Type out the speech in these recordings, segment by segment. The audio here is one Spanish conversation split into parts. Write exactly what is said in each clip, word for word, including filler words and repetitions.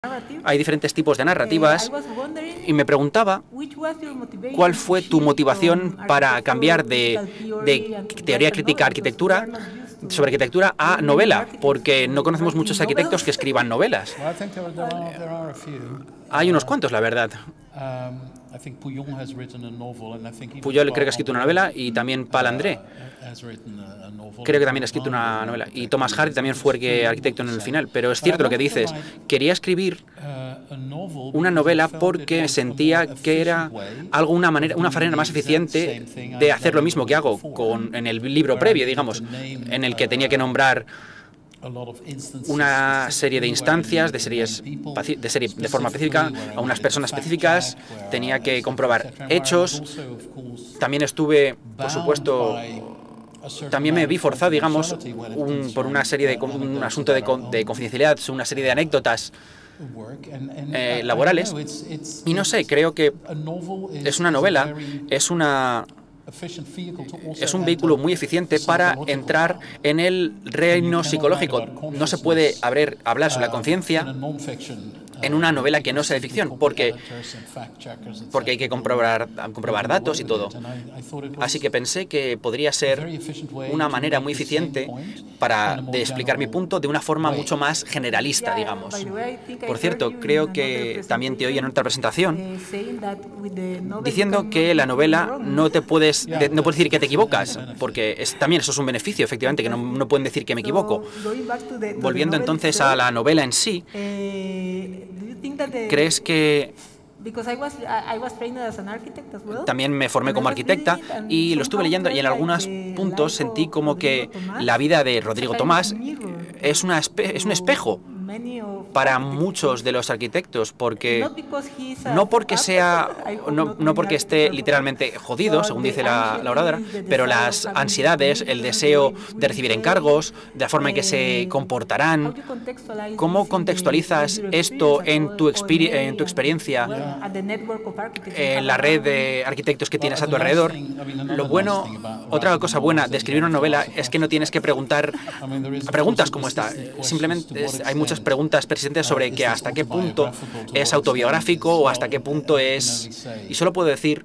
Hay diferentes tipos de narrativas y me preguntaba cuál fue tu motivación para cambiar de, de teoría crítica a arquitectura, sobre arquitectura a novela, porque no conocemos muchos arquitectos que escriban novelas. Hay unos cuantos, la verdad. Pujol creo que ha escrito una novela y también Palandré creo que también ha escrito una novela. Y Thomas Hardy también fue arquitecto en el final. Pero es cierto lo que dices. Quería escribir una novela porque sentía que era algo, una manera, una manera más eficiente de hacer lo mismo que hago con, en el libro previo, digamos, en el que tenía que nombrar una serie de instancias, de series de, serie, de forma específica, a unas personas específicas, tenía que comprobar hechos. También estuve, por supuesto, también me vi forzado, digamos, un, por una serie de un asunto de, de confidencialidad, una serie de anécdotas eh, laborales. Y no sé, creo que es una novela, es una... Es un vehículo muy eficiente para entrar en el reino psicológico. No se puede abrir, hablar sobre la conciencia en una novela que no sea de ficción, porque, porque hay que comprobar, comprobar datos y todo. Así que pensé que podría ser una manera muy eficiente para de explicar mi punto de una forma mucho más generalista, digamos. Por cierto, creo que también te oí en otra presentación diciendo que la novela no te puedes, de, no puedes decir que te equivocas, porque es, también eso es un beneficio, efectivamente, que no, no pueden decir que me equivoco. Volviendo entonces a la novela en sí, ¿crees que también me formé como arquitecta y lo estuve leyendo y en algunos puntos sentí como que la vida de Rodrigo Tomás es, una espe es un espejo para muchos de los arquitectos, porque no porque sea, no, no porque esté literalmente jodido, según dice la, la oradora, pero las ansiedades, el deseo de recibir encargos, de la forma en que se comportarán. ¿Cómo contextualizas esto en tu, en tu experiencia, en la red de arquitectos que tienes a tu alrededor? Lo bueno, otra cosa buena de escribir una novela es que no tienes que preguntar preguntas como esta. Simplemente es, hay muchas preguntas persistentes sobre que hasta qué punto es autobiográfico o hasta qué punto es... Y solo puedo decir...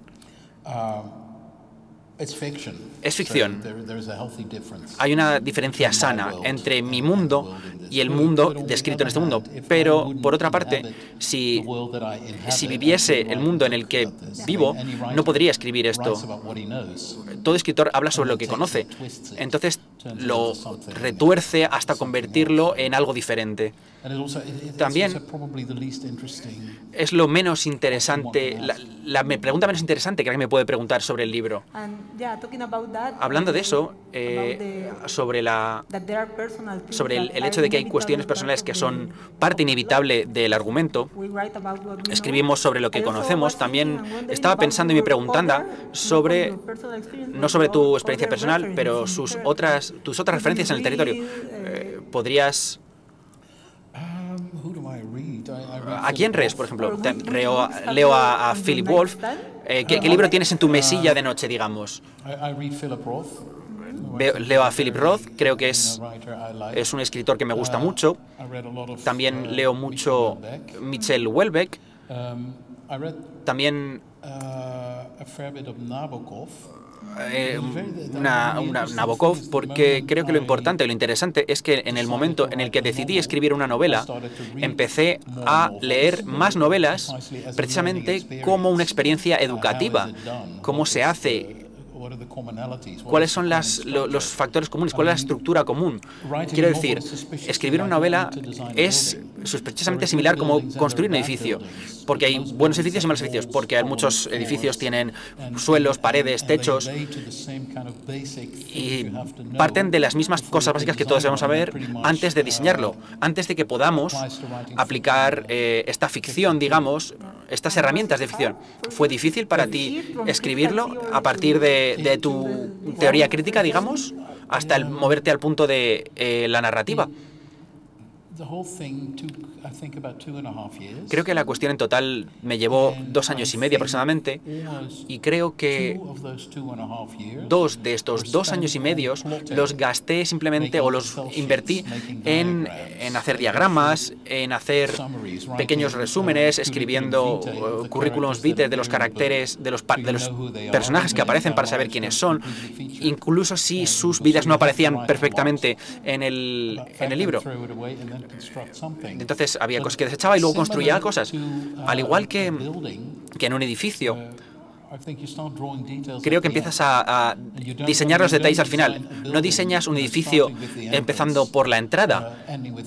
Es ficción. Hay una diferencia sana entre mi mundo y el mundo descrito en este mundo. Pero, por otra parte, si, si viviese el mundo en el que vivo, no podría escribir esto. Todo escritor habla sobre lo que conoce. Entonces, lo retuerce hasta convertirlo en algo diferente. También es lo menos interesante, la, la me pregunta menos interesante que alguien me puede preguntar sobre el libro. Hablando de eso, eh, sobre, la, sobre el, el hecho de que hay cuestiones personales que son parte inevitable del argumento, escribimos sobre lo que conocemos. También estaba pensando y me preguntando sobre, no sobre tu experiencia personal, pero sus otras, tus otras referencias en el territorio. Eh, ¿Podrías... ¿A quién lees, por ejemplo? Te, leo, leo a, a Philip Roth. Eh, ¿qué, ¿Qué libro tienes en tu mesilla de noche, digamos? Veo, leo a Philip Roth, creo que es, es un escritor que me gusta mucho. También leo mucho Michel Houellebecq. También... Eh, una, una Nabokov, porque creo que lo importante y lo interesante es que en el momento en el que decidí escribir una novela, empecé a leer más novelas precisamente como una experiencia educativa, cómo se hace, cuáles son las, lo, los factores comunes, cuál es la estructura común. Quiero decir, escribir una novela es sospechosamente similar como construir un edificio, porque hay buenos edificios y malos edificios, porque hay muchos edificios tienen suelos, paredes, techos, y parten de las mismas cosas básicas que todos debemos saber antes de diseñarlo, antes de que podamos aplicar eh, esta ficción, digamos, estas herramientas de ficción. ¿Fue difícil para ti escribirlo a partir de, de tu teoría crítica, digamos, hasta el moverte al punto de eh, la narrativa? Creo que la cuestión en total me llevó dos años y medio aproximadamente, y creo que dos de estos dos años y medio los gasté simplemente o los invertí en, en hacer diagramas, en hacer pequeños resúmenes, escribiendo uh, currículums vitae de los caracteres, de los, de los personajes que aparecen para saber quiénes son, incluso si sus vidas no aparecían perfectamente en el, en el libro. Entonces había cosas que desechaba y luego construía cosas. Al igual que, que en un edificio, creo que empiezas a, a diseñar los detalles al final. No diseñas un edificio empezando por la entrada.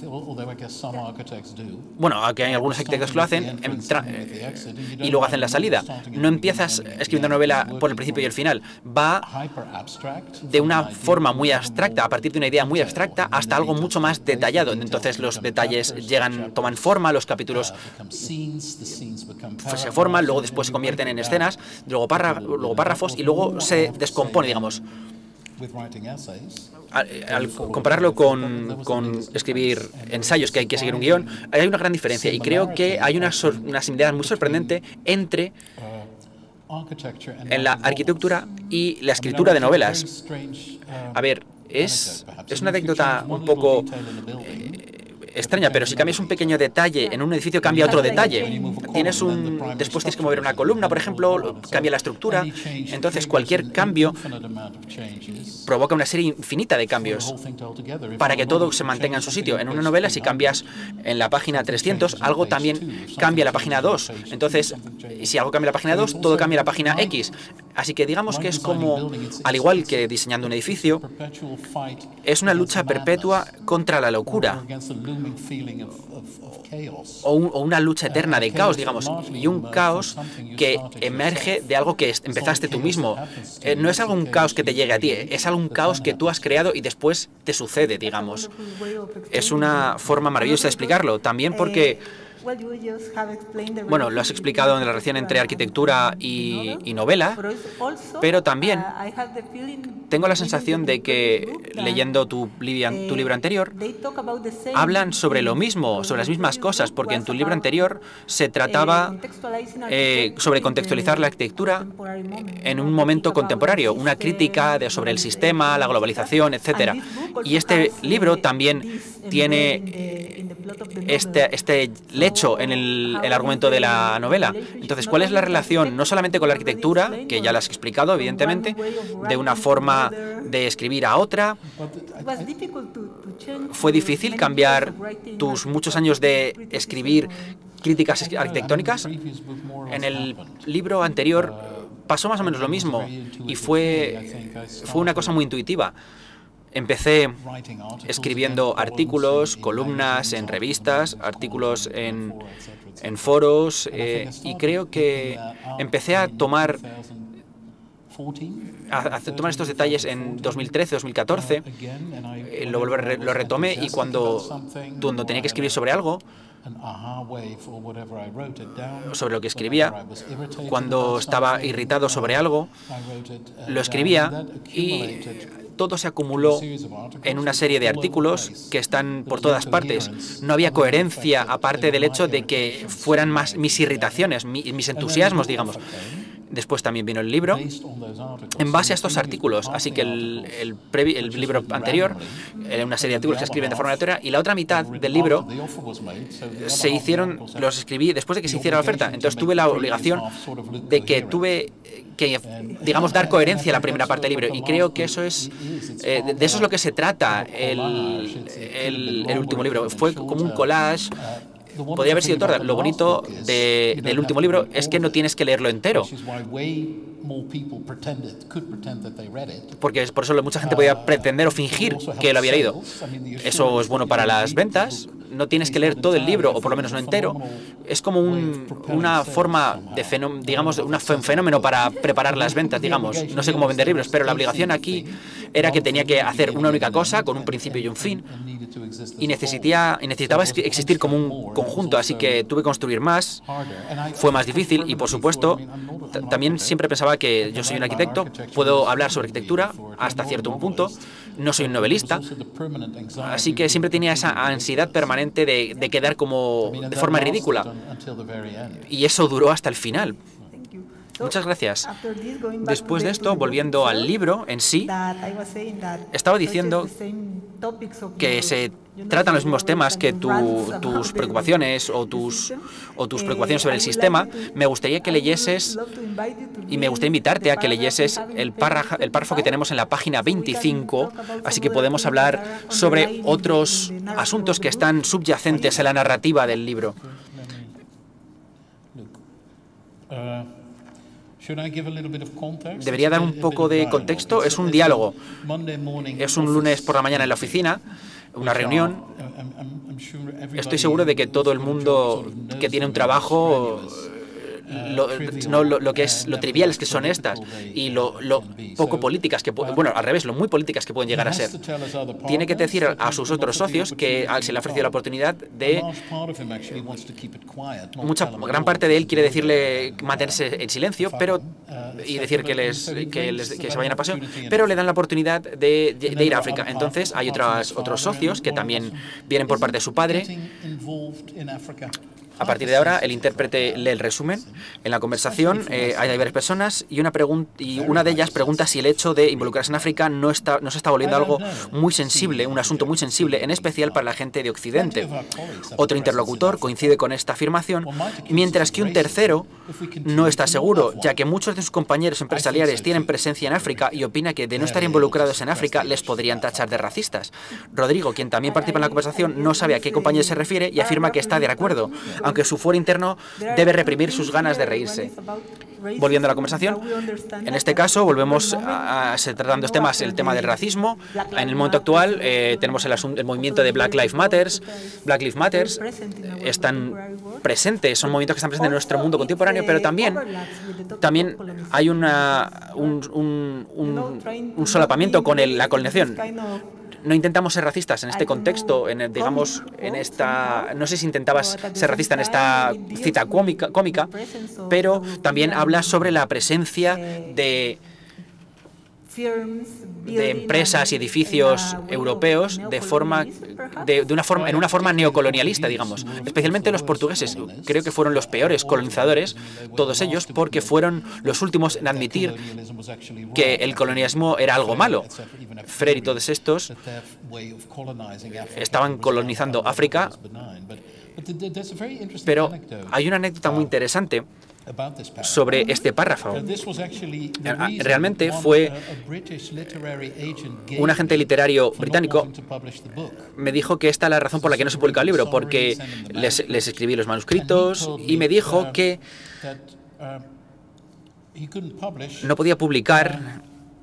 Bueno, aunque hay algunos arquitectos que lo hacen, y luego hacen la salida. No empiezas escribiendo una novela por el principio y el final. Va de una forma muy abstracta, a partir de una idea muy abstracta, hasta algo mucho más detallado. Entonces los detalles llegan, toman forma, los capítulos se forman, luego después se convierten en escenas, luego, párra, luego párrafos, y luego se descompone, digamos. Al, al compararlo con, con escribir ensayos, que hay que seguir un guión, hay una gran diferencia, y creo que hay una, sor, una similaridad muy sorprendente entre en la arquitectura y la escritura de novelas. A ver, es, es una anécdota un poco eh, extraña, pero si cambias un pequeño detalle en un edificio, cambia otro detalle. Tienes un, después tienes que mover una columna, por ejemplo, cambia la estructura. Entonces, cualquier cambio provoca una serie infinita de cambios para que todo se mantenga en su sitio. En una novela, si cambias en la página trescientos, algo también cambia la página dos. Entonces, si algo cambia la página dos, todo cambia la página X. Así que digamos que es como, al igual que diseñando un edificio, es una lucha perpetua contra la locura. O, un, o una lucha eterna de caos, digamos, y un caos que emerge de algo que empezaste tú mismo. Eh, no es algo un caos que te llegue a ti, es algo un caos que tú has creado y después te sucede, digamos. Es una forma maravillosa de explicarlo, también porque... Bueno, lo has explicado en la relación entre arquitectura y, y novela, pero también tengo la sensación de que, leyendo tu, tu libro anterior, hablan sobre lo mismo, sobre las mismas cosas, porque en tu libro anterior se trataba eh, sobre contextualizar la arquitectura en un momento contemporáneo, una crítica de, sobre el sistema, la globalización, etcétera. Y este libro también tiene este, este lecho en el, el argumento de la novela. Entonces, ¿cuál es la relación no solamente con la arquitectura, que ya la has explicado, evidentemente, de una forma de escribir a otra? ¿Fue difícil cambiar tus muchos años de escribir críticas arquitectónicas? En el libro anterior pasó más o menos lo mismo y fue, fue una cosa muy intuitiva. Empecé escribiendo artículos, columnas en revistas, artículos en, en foros, eh, y creo que empecé a tomar, a, a tomar estos detalles en dos mil trece, dos mil catorce, eh, lo, lo retomé, y cuando, cuando tenía que escribir sobre algo, sobre lo que escribía, cuando estaba irritado sobre algo, lo escribía, y todo se acumuló en una serie de artículos que están por todas partes. No había coherencia, aparte del hecho de que fueran más mis irritaciones, mis entusiasmos, digamos. Después también vino el libro en base a estos artículos. Así que el, el, previ, el libro anterior era una serie de artículos que se escriben de forma aleatoria, y la otra mitad del libro se hicieron, los escribí después de que se hiciera la oferta. Entonces tuve la obligación de que tuve que, digamos, dar coherencia a la primera parte del libro, y creo que eso es, eh, de eso es lo que se trata el, el, el último libro. Fue como un collage. Podría haber sido todo. Lo bonito de, del último libro es que no tienes que leerlo entero, porque por eso mucha gente podía pretender o fingir que lo había leído. Eso es bueno para las ventas. No tienes que leer todo el libro, o por lo menos no entero. Es como un, una forma de fenómeno, digamos, una, un fenómeno para preparar las ventas, digamos. No sé cómo vender libros, pero la obligación aquí era que tenía que hacer una única cosa, con un principio y un fin, y necesitaba, necesitaba existir como un conjunto, así que tuve que construir más. Fue más difícil, y por supuesto, también siempre pensaba que yo soy un arquitecto, puedo hablar sobre arquitectura hasta cierto punto, no soy un novelista, así que siempre tenía esa ansiedad permanente de, de quedar como de forma ridícula. Y eso duró hasta el final. Muchas gracias. Después de esto, volviendo al libro en sí, estaba diciendo que se tratan los mismos temas que tu, tus preocupaciones o tus, o tus preocupaciones sobre el sistema. Me gustaría que leyeses, y me gustaría invitarte a que leyeses el párrafo, el párrafo que tenemos en la página veinticinco, así que podemos hablar sobre otros asuntos que están subyacentes a la narrativa del libro. Debería dar un poco de contexto. Es un diálogo. Es un lunes por la mañana en la oficina, una reunión. Estoy seguro de que todo el mundo que tiene un trabajo, lo, no, lo, lo que es lo triviales que son estas y lo, lo poco políticas que, bueno, al revés, lo muy políticas que pueden llegar a ser. Tiene que decir a sus otros socios que se le ha ofrecido la oportunidad de, mucha gran parte de él quiere decirle mantenerse en silencio, pero y decir que les que, les, que se vayan a pasión, pero le dan la oportunidad de, de ir a África. Entonces hay otras, otros socios que también vienen por parte de su padre. A partir de ahora, el intérprete lee el resumen. En la conversación eh, hay varias personas y una, y una de ellas pregunta si el hecho de involucrarse en África no, está, no se está volviendo algo muy sensible, un asunto muy sensible, en especial para la gente de Occidente. Otro interlocutor coincide con esta afirmación, mientras que un tercero no está seguro, ya que muchos de sus compañeros empresariales tienen presencia en África y opina que de no estar involucrados en África les podrían tachar de racistas. Rodrigo, quien también participa en la conversación, no sabe a qué compañero se refiere y afirma que está de acuerdo, aunque su fuero interno debe reprimir sus ganas de reírse. Volviendo a la conversación, en este caso volvemos a, a se tratan dos temas, el tema del racismo. En el momento actual eh, tenemos el, el movimiento de Black Lives Matter. Black Lives Matter están presentes, son movimientos que están presentes en nuestro mundo contemporáneo, pero también, también hay una, un, un, un, un solapamiento con el, la colonización. No intentamos ser racistas en este contexto, en el, digamos, en esta... No sé si intentabas ser racista en esta cita cómica, cómica, pero también habla sobre la presencia de, de empresas y edificios europeos de forma, de, de una forma, en una forma neocolonialista, digamos. Especialmente los portugueses. Creo que fueron los peores colonizadores, todos ellos, porque fueron los últimos en admitir que el colonialismo era algo malo. Freire y todos estos estaban colonizando África, pero hay una anécdota muy interesante sobre este párrafo. Realmente fue un agente literario británico me dijo que esta es la razón por la que no se publica el libro, porque les, les escribí los manuscritos y me dijo que no podía publicar,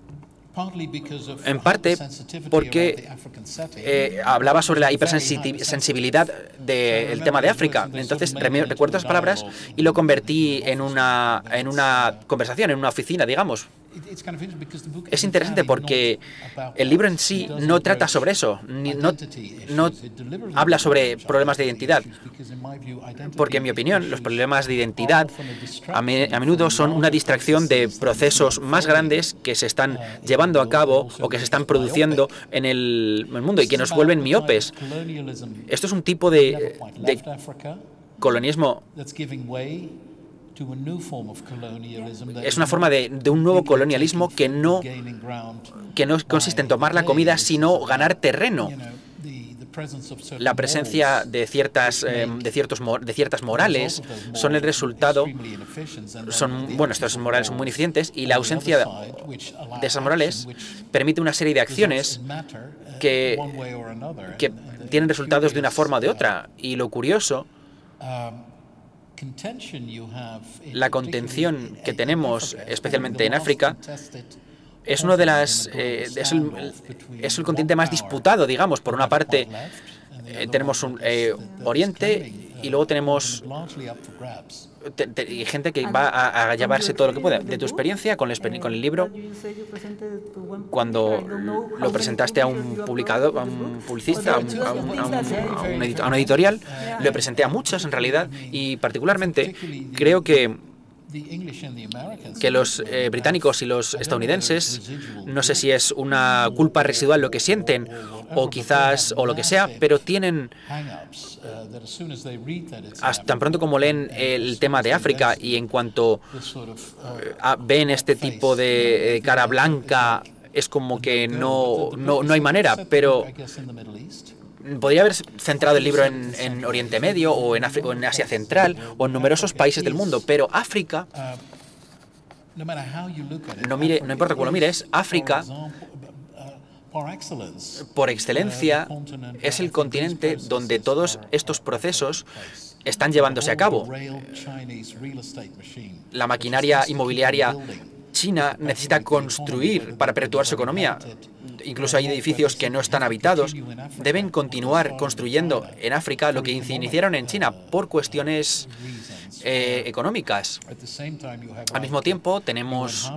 en parte porque eh, hablaba sobre la hipersensibilidad del tema de África. Entonces recuerdo esas palabras y lo convertí en una, en una conversación, en una oficina, digamos. Es interesante porque el libro en sí no trata sobre eso, ni, no, no habla sobre problemas de identidad, porque en mi opinión los problemas de identidad a, me, a menudo son una distracción de procesos más grandes que se están llevando a cabo o que se están produciendo en el, en el mundo y que nos vuelven miopes. Esto es un tipo de, de colonialismo. Es una forma de, de un nuevo colonialismo que no, que no consiste en tomar la comida, sino ganar terreno. La presencia de ciertas, eh, de, ciertos, de ciertas morales son el resultado, son, bueno, estas morales son muy ineficientes y la ausencia de esas morales permite una serie de acciones que, que tienen resultados de una forma o de otra. Y lo curioso, la contención que tenemos, especialmente en África, es uno de las eh, es, el, es el continente más disputado, digamos. Por una parte eh, tenemos un eh, Oriente y luego tenemos te, te, gente que va a, a llevarse todo lo que pueda. De tu experiencia con el, con el libro, cuando lo presentaste a un publicador, a un publicista, a, un, a, un, a, un, a, un edito, a una editorial, lo presenté a muchos en realidad y particularmente creo que que los eh, británicos y los estadounidenses, no sé si es una culpa residual lo que sienten o quizás o lo que sea, pero tienen, hasta tan pronto como leen el tema de África y en cuanto eh, a, ven este tipo de eh, cara blanca, es como que no, no, no hay manera, pero podría haber centrado el libro en, en Oriente Medio o en, África, o en Asia Central o en numerosos países del mundo, pero África, no, mire, no importa cómo lo mires, África, por excelencia, es el continente donde todos estos procesos están llevándose a cabo. La maquinaria inmobiliaria china necesita construir para perpetuar su economía. Incluso hay edificios que no están habitados. Deben continuar construyendo en África lo que iniciaron en China por cuestiones eh, económicas. Al mismo tiempo, tenemos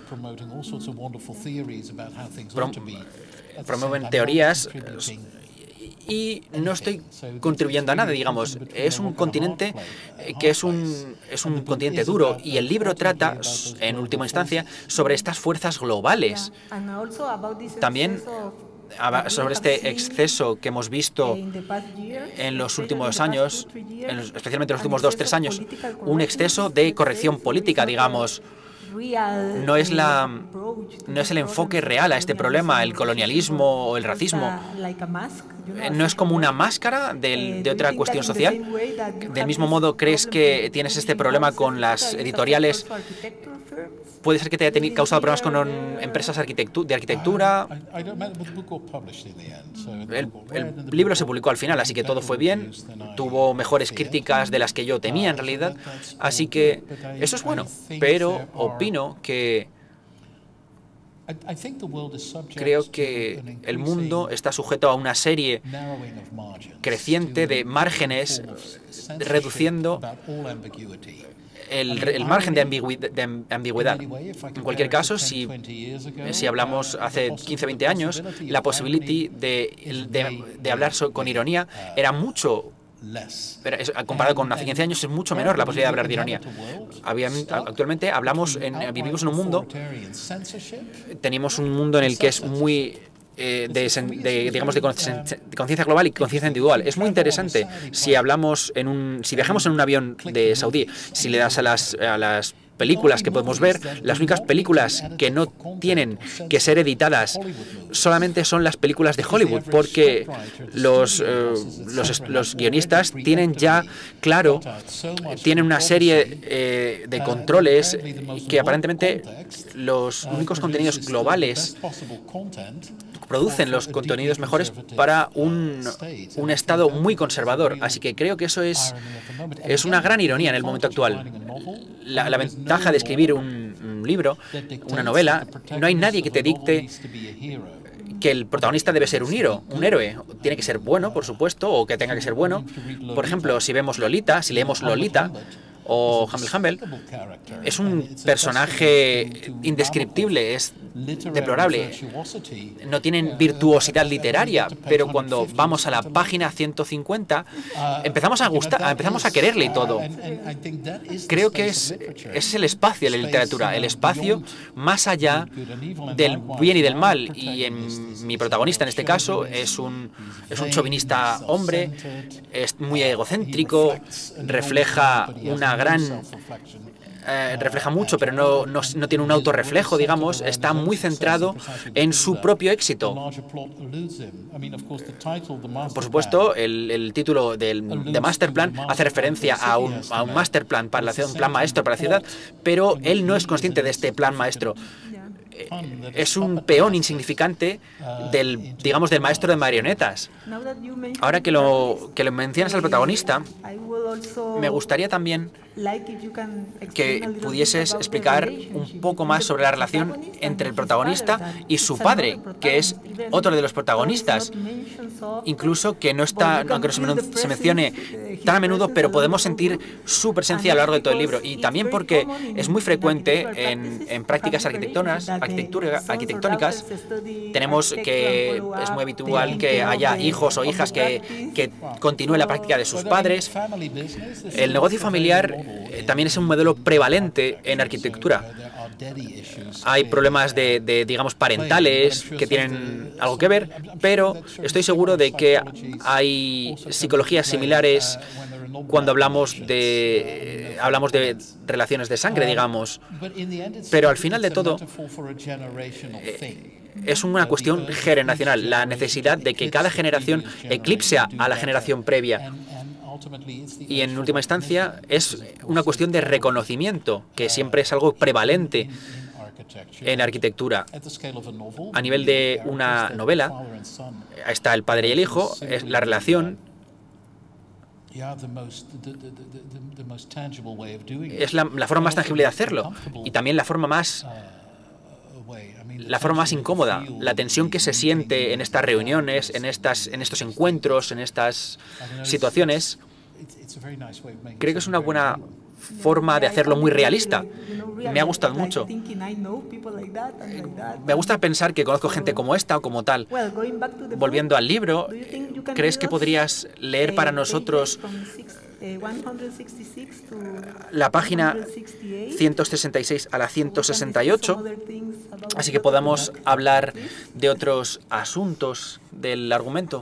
prom promueven teorías y no estoy contribuyendo a nada, digamos. Es un continente que es un, es un continente duro y el libro trata, en última instancia, sobre estas fuerzas globales. También sobre este exceso que hemos visto en los últimos años, en los, especialmente en los últimos dos, tres años, un exceso de corrección política, digamos. No es, la, no es el enfoque real a este problema, el colonialismo o el racismo. No es como una máscara de, de otra cuestión social. Del mismo modo, ¿crees que tienes este problema con las editoriales? ¿Puede ser que te haya tenido, causado problemas con empresas arquitectu de arquitectura? El, el libro se publicó al final, así que todo fue bien. Tuvo mejores críticas de las que yo temía, en realidad. Así que eso es bueno. Pero opino que creo que el mundo está sujeto a una serie creciente de márgenes, reduciendo el, el margen de ambigüedad, de ambigüedad. En cualquier caso, si, si hablamos hace quince, veinte años, la posibilidad de, de, de hablar con ironía era mucho, pero es, comparado con hace quince años, es mucho menor la posibilidad de hablar de ironía. Había, actualmente hablamos en, vivimos en un mundo, tenemos un mundo en el que es muy Eh, de, de, digamos, de conciencia global y conciencia individual. Es muy interesante si hablamos en un, si viajamos en un avión de Saudí, si le das a las, a las películas que podemos ver, las únicas películas que no tienen que ser editadas solamente son las películas de Hollywood, porque los, eh, los, los guionistas tienen ya claro, tienen una serie eh, de controles que aparentemente los únicos contenidos globales producen los contenidos mejores para un, un estado muy conservador. Así que creo que eso es, es una gran ironía en el momento actual. La, la ventaja de escribir un, un libro, una novela, no hay nadie que te dicte que el protagonista debe ser un héroe, un héroe. Tiene que ser bueno, por supuesto, o que tenga que ser bueno. Por ejemplo, si vemos Lolita, si leemos Lolita, o Humble Humble, es un personaje indescriptible, es deplorable. No tienen virtuosidad literaria, pero cuando vamos a la página ciento cincuenta, empezamos a gustar, empezamos a quererle y todo. Creo que es, ese es el espacio de la literatura, el espacio más allá del bien y del mal. Y en, mi protagonista en este caso es un, es un chauvinista hombre, es muy egocéntrico, refleja una gran eh, refleja mucho, pero no, no, no tiene un autorreflejo, digamos, está muy centrado en su propio éxito. Por supuesto, el, el título del de Master Plan hace referencia a un, a un Master Plan para la ciudad, un plan maestro para la ciudad, pero él no es consciente de este plan maestro. Es un peón insignificante del, digamos, del maestro de marionetas. Ahora que lo, que lo mencionas al protagonista, me gustaría también que pudieses explicar un poco más sobre la relación entre el protagonista y su padre, que es otro de los protagonistas, incluso que no está, aunque no se mencione tan a menudo, pero podemos sentir su presencia a lo largo de todo el libro, y también porque es muy frecuente en, en prácticas arquitectónicas, arquitectónicas, tenemos que es muy habitual que haya hijos o hijas que, que continúen la práctica de sus padres. El negocio familiar eh, también es un modelo prevalente en arquitectura. Hay problemas de, de, digamos, parentales que tienen algo que ver, pero estoy seguro de que hay psicologías similares cuando hablamos de, hablamos de relaciones de sangre, digamos. Pero al final de todo, eh, es una cuestión generacional, la necesidad de que cada generación eclipse a la generación previa. Y en última instancia es una cuestión de reconocimiento, que siempre es algo prevalente en arquitectura. A nivel de una novela, está el padre y el hijo, es la relación es la, la forma más tangible de hacerlo y también la forma más la forma más incómoda, la tensión que se siente en estas reuniones, en estas en estos encuentros, en estas situaciones. Creo que es una buena forma de hacerlo muy realista. Me ha gustado mucho. Me gusta pensar que conozco gente como esta o como tal. Volviendo al libro, ¿crees que podrías leer para nosotros la página ciento sesenta y seis a la ciento sesenta y ocho? Así que podamos hablar de otros asuntos del argumento.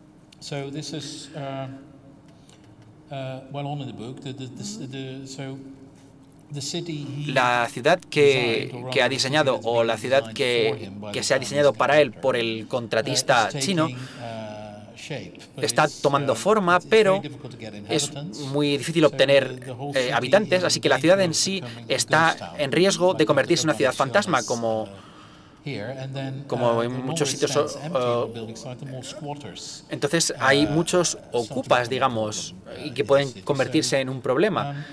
La ciudad que, que ha diseñado o la ciudad que, que se ha diseñado para él por el contratista chino está tomando forma, pero es muy difícil obtener eh, habitantes, así que la ciudad en sí está en riesgo de convertirse en una ciudad fantasma, como como en muchos sitios. Uh, entonces hay muchos ocupas, digamos, y que pueden convertirse en un problema.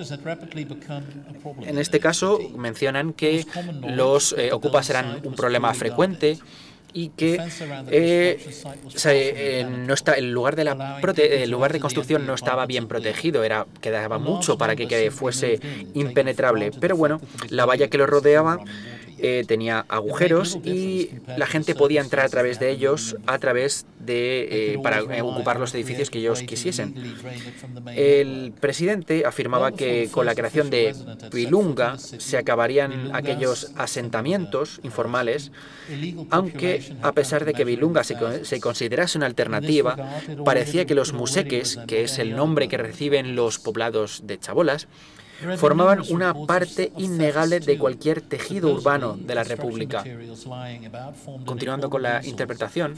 En este caso mencionan que los eh, ocupas eran un problema frecuente y que eh, se, eh, no está, el, lugar de la prote el lugar de construcción no estaba bien protegido, era, quedaba mucho para que, que fuese impenetrable. Pero bueno, la valla que lo rodeaba Eh, tenía agujeros y la gente podía entrar a través de ellos a través de eh, para eh, ocupar los edificios que ellos quisiesen. El presidente afirmaba que con la creación de Pilunga se acabarían aquellos asentamientos informales, aunque a pesar de que Pilunga se, se considerase una alternativa, parecía que los museques, que es el nombre que reciben los poblados de chabolas, formaban una parte innegable de cualquier tejido urbano de la República. Continuando con la interpretación,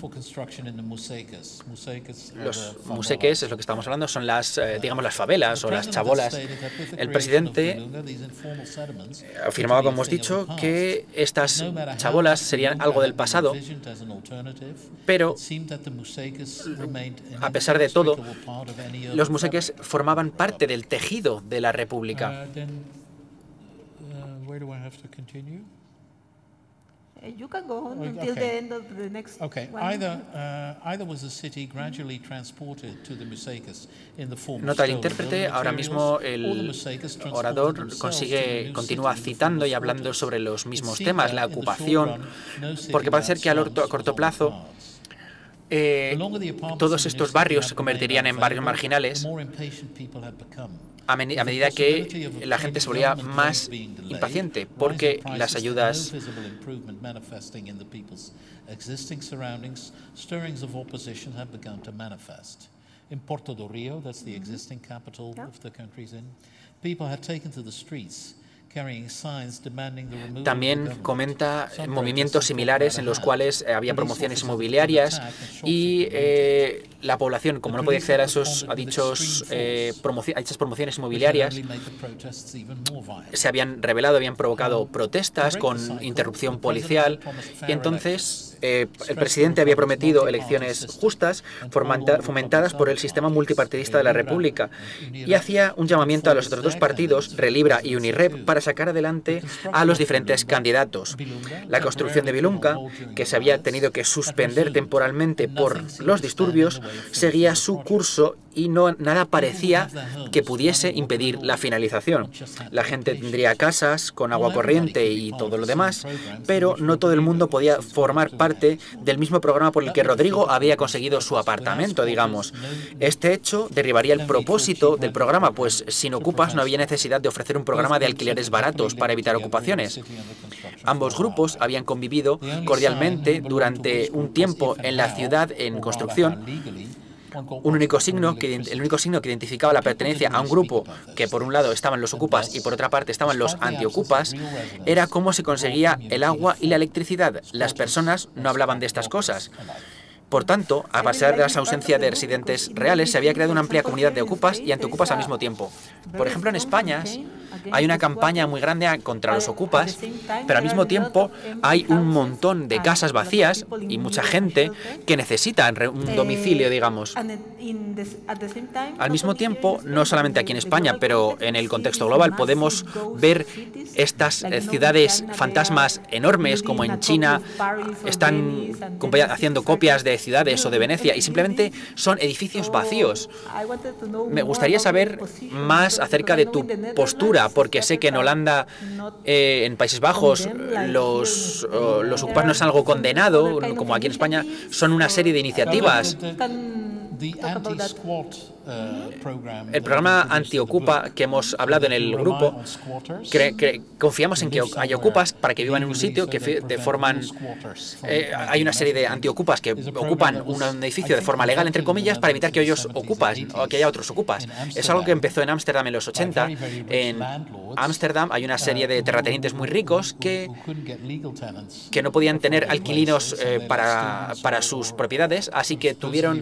los museques, es lo que estamos hablando, son las, eh, digamos, las favelas o las chabolas. El presidente afirmaba, como hemos dicho, que estas chabolas serían algo del pasado, pero a pesar de todo, los museques formaban parte del tejido de la República. Uh, then, uh, where do I have to continue? You can go on until okay. the end of the next okay. one. Either, uh, either was the city gradually transported to the Museques in the form Nota el intérprete, ahora mismo el orador consigue, continúa citando y hablando sobre los mismos temas, la ocupación, porque parece ser que a corto plazo eh, todos estos barrios se convertirían en barrios marginales a, men a medida que la gente se volvía más impaciente, porque las ayudas in Porto do Rio, that's the existing capital yeah. of the country's in, people had taken to the streets. También comenta movimientos similares en los cuales había promociones inmobiliarias y eh, la población, como no podía acceder a, esos, a, dichos, eh, a dichas promociones inmobiliarias, se habían revelado, habían provocado protestas con interrupción policial y entonces eh, el presidente había prometido elecciones justas fomentadas por el sistema multipartidista de la República y hacía un llamamiento a los otros dos partidos, Relibra y Unirep, para sacar adelante a los diferentes candidatos. La construcción de Virunga, que se había tenido que suspender temporalmente por los disturbios, seguía su curso y no, nada parecía que pudiese impedir la finalización. La gente tendría casas con agua corriente y todo lo demás, pero no todo el mundo podía formar parte del mismo programa por el que Rodrigo había conseguido su apartamento, digamos. Este hecho derribaría el propósito del programa, pues sin ocupas no había necesidad de ofrecer un programa de alquileres baratos para evitar ocupaciones. Ambos grupos habían convivido cordialmente durante un tiempo en la ciudad en construcción. Un único signo que, el único signo que identificaba la pertenencia a un grupo, que por un lado estaban los ocupas y por otra parte estaban los antiocupas, era cómo se conseguía el agua y la electricidad. Las personas no hablaban de estas cosas. Por tanto, a pesar de la ausencia de residentes reales, se había creado una amplia comunidad de ocupas y antiocupas al mismo tiempo. Por ejemplo, en España hay una campaña muy grande contra los ocupas, pero al mismo tiempo hay un montón de casas vacías y mucha gente que necesita un domicilio, digamos. Al mismo tiempo, no solamente aquí en España, pero en el contexto global, podemos ver estas ciudades fantasmas enormes, como en China, están haciendo copias de ciudades o de Venecia y simplemente son edificios vacíos. Me gustaría saber más acerca de tu postura, porque sé que en Holanda, eh, en Países Bajos, los, oh, los ocupas no es algo condenado, como aquí en España, son una serie de iniciativas. El programa antiocupa que hemos hablado en el grupo, cre cre confiamos en que haya ocupas para que vivan en un sitio que de forman... Eh, hay una serie de antiocupas que ocupan un edificio de forma legal, entre comillas, para evitar que ellos ocupas o que haya otros ocupas. Es algo que empezó en Ámsterdam en los ochenta. En Ámsterdam hay una serie de terratenientes muy ricos que, que no podían tener alquilinos eh, para, para sus propiedades, así que tuvieron...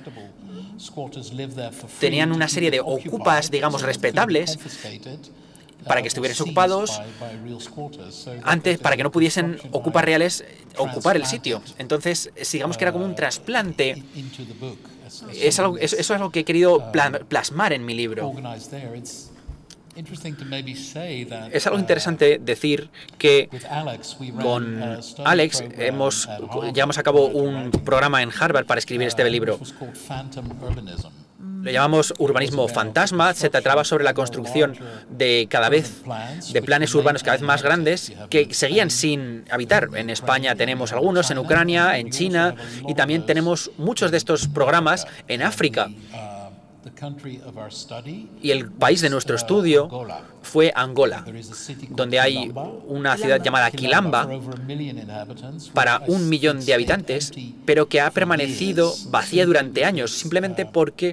tenían una serie de ocupas, digamos, respetables para que estuvieran ocupados antes, para que no pudiesen ocupas reales ocupar el sitio. Entonces, digamos que era como un trasplante. Es algo, eso es algo que he querido plasmar en mi libro. Es algo interesante decir que con Alex hemos llevamos a cabo un programa en Harvard para escribir este libro. Lo llamamos urbanismo fantasma. Se trataba sobre la construcción de cada vez de planes urbanos cada vez más grandes que seguían sin habitar. En España tenemos algunos, en Ucrania, en China, y también tenemos muchos de estos programas en África. Y el país de nuestro estudio fue Angola, donde hay una ciudad llamada Quilamba para un millón de habitantes, pero que ha permanecido vacía durante años, simplemente porque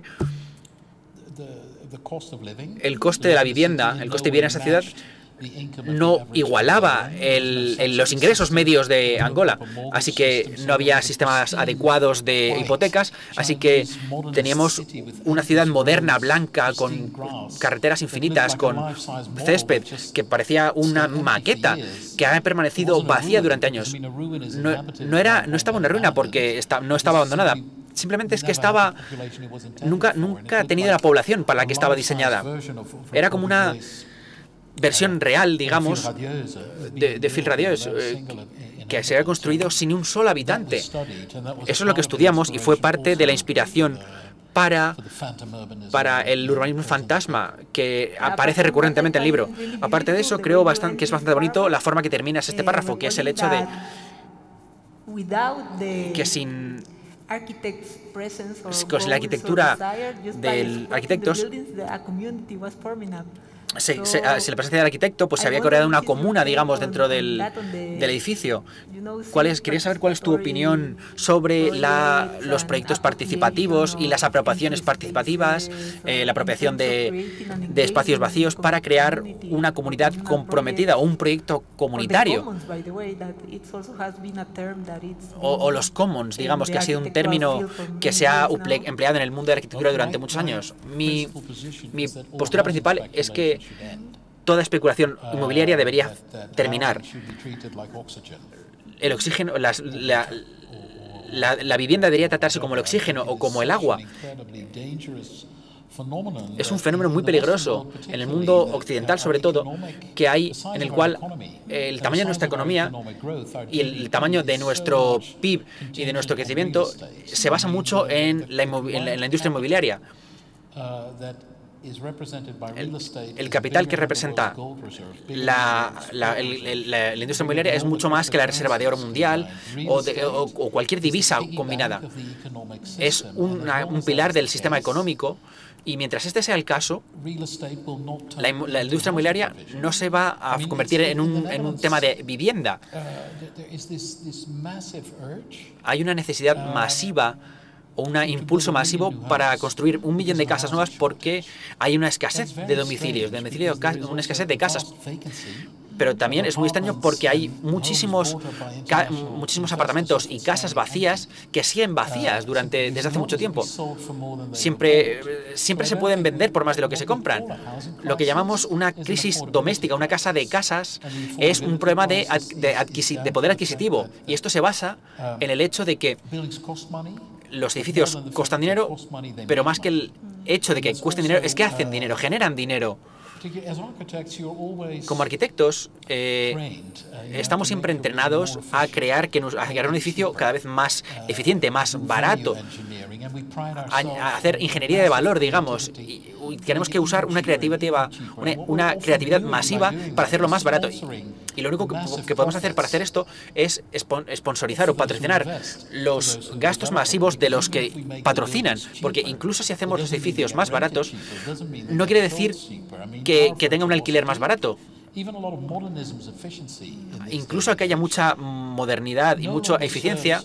el coste de la vivienda, el coste de vivir en esa ciudad, no igualaba el, el, los ingresos medios de Angola, así que no había sistemas adecuados de hipotecas, así que teníamos una ciudad moderna, blanca, con carreteras infinitas, con césped, que parecía una maqueta, que ha permanecido vacía durante años. No, no, era, no estaba en una ruina porque está, no estaba abandonada. Simplemente es que estaba... Nunca, nunca ha tenido la población para la que estaba diseñada. Era como una versión real, digamos, de, de Fil Radieux, eh, que se había construido sin un solo habitante. Eso es lo que estudiamos y fue parte de la inspiración para, para el urbanismo fantasma que aparece recurrentemente en el libro. Aparte de eso, creo bastante, que es bastante bonito la forma que terminas este párrafo, que es el hecho de que sin... con la arquitectura de arquitectos, Se, se, se le presencia del arquitecto, pues se había creado una comuna, digamos, dentro del, del edificio. ¿Cuál es, quería saber cuál es tu opinión sobre la, los proyectos participativos y las apropiaciones participativas, eh, la apropiación de, de espacios vacíos para crear una comunidad comprometida o un proyecto comunitario? O, o los commons, digamos, que ha sido un término que se ha empleado en el mundo de la arquitectura durante muchos años. Mi, mi postura principal es que toda especulación inmobiliaria debería terminar. El oxígeno, las, la, la, la vivienda debería tratarse como el oxígeno o como el agua. Es un fenómeno muy peligroso en el mundo occidental, sobre todo, que hay en el cual el tamaño de nuestra economía y el tamaño de nuestro P I B y de nuestro crecimiento se basa mucho en la, en la, en la industria inmobiliaria. El, el capital que representa la, la, el, el, la, la industria inmobiliaria es mucho más que la reserva de oro mundial o, de, o, o cualquier divisa combinada. Es una, un pilar del sistema económico y mientras este sea el caso, la, la industria inmobiliaria no se va a convertir en un, en un tema de vivienda. Hay una necesidad masiva o un impulso masivo para construir un millón de casas nuevas porque hay una escasez de domicilios, de domicilio, una escasez de casas. Pero también es muy extraño porque hay muchísimos, muchísimos apartamentos y casas vacías que siguen vacías durante, desde hace mucho tiempo. Siempre, siempre se pueden vender por más de lo que se compran. Lo que llamamos una crisis doméstica, una casa de casas, es un problema de, de, adquisi, de poder adquisitivo. Y esto se basa en el hecho de que los edificios costan dinero, pero más que el hecho de que cuesten dinero, es que hacen dinero, generan dinero. Como arquitectos, eh, estamos siempre entrenados a crear, que nos, a crear un edificio cada vez más eficiente, más barato, a, a hacer ingeniería de valor, digamos. Y, y tenemos que usar una creatividad, una, una creatividad masiva para hacerlo más barato. Y, y lo único que, que podemos hacer para hacer esto es sponsorizar o patrocinar los gastos masivos de los que patrocinan, porque incluso si hacemos los edificios más baratos, no quiere decir que, que tenga un alquiler más barato. Incluso que haya mucha modernidad y mucha eficiencia,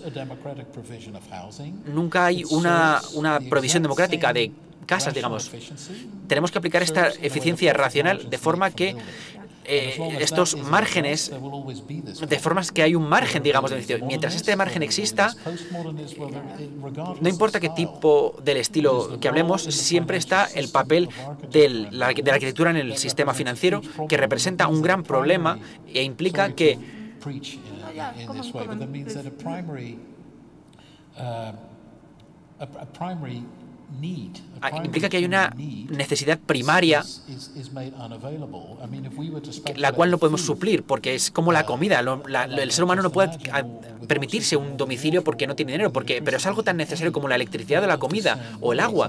nunca hay una, una provisión democrática de casas, digamos. Tenemos que aplicar esta eficiencia racional de forma que Eh, estos márgenes, de formas que hay un margen, digamos, de beneficio. Mientras este margen exista, no importa qué tipo del estilo que hablemos, siempre está el papel del, la, de la arquitectura en el sistema financiero, que representa un gran problema e implica que implica que hay una necesidad primaria la cual no podemos suplir, porque es como la comida. Lo, la, el ser humano no puede permitirse un domicilio porque no tiene dinero, porque, pero es algo tan necesario como la electricidad o la comida o el agua.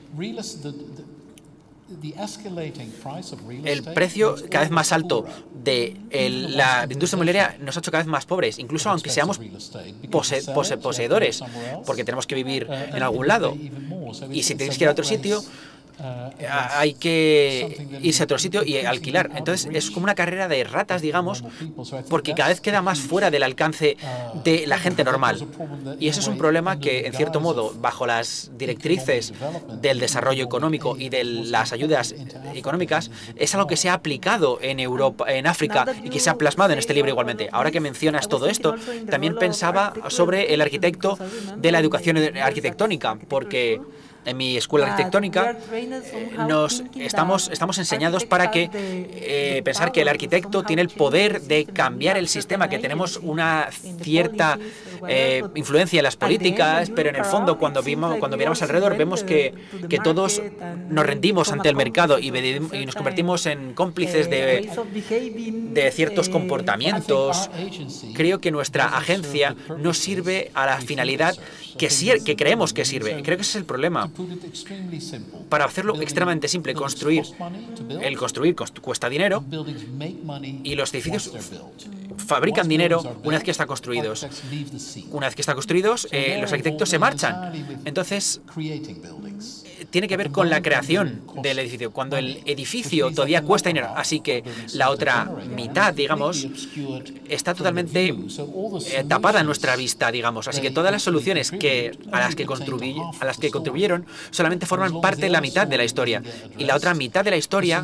El precio cada vez más alto de el, la industria inmobiliaria nos ha hecho cada vez más pobres, incluso aunque seamos pose, pose, poseedores, porque tenemos que vivir en algún lado. Y si tienes que ir a otro sitio, hay que irse a otro sitio y alquilar. Entonces es como una carrera de ratas, digamos, porque cada vez queda más fuera del alcance de la gente normal. Y eso es un problema que, en cierto modo, bajo las directrices del desarrollo económico y de las ayudas económicas, es algo que se ha aplicado en Europa, en África, y que se ha plasmado en este libro igualmente. Ahora que mencionas todo esto, también pensaba sobre el arquitecto de la educación arquitectónica, porque en mi escuela arquitectónica nos estamos, estamos enseñados para que eh, pensar que el arquitecto tiene el poder de cambiar el sistema, que tenemos una cierta eh, influencia en las políticas, pero en el fondo cuando, vimos, cuando miramos alrededor vemos que, que todos nos rendimos ante el mercado y, y nos convertimos en cómplices de, de ciertos comportamientos. Creo que nuestra agencia no sirve a la finalidad que, que creemos que sirve. Creo que ese es el problema. Para hacerlo extremadamente simple, construir, el construir cuesta dinero y los edificios fabrican dinero una vez que están construidos. Una vez que están construidos, eh, los arquitectos se marchan. Entonces, tiene que ver con la creación del edificio. Cuando el edificio todavía cuesta dinero, así que la otra mitad, digamos, está totalmente eh, tapada en nuestra vista, digamos. Así que todas las soluciones que, a, las que a las que contribuyeron solamente forman parte de la mitad de la historia. Y la otra mitad de la historia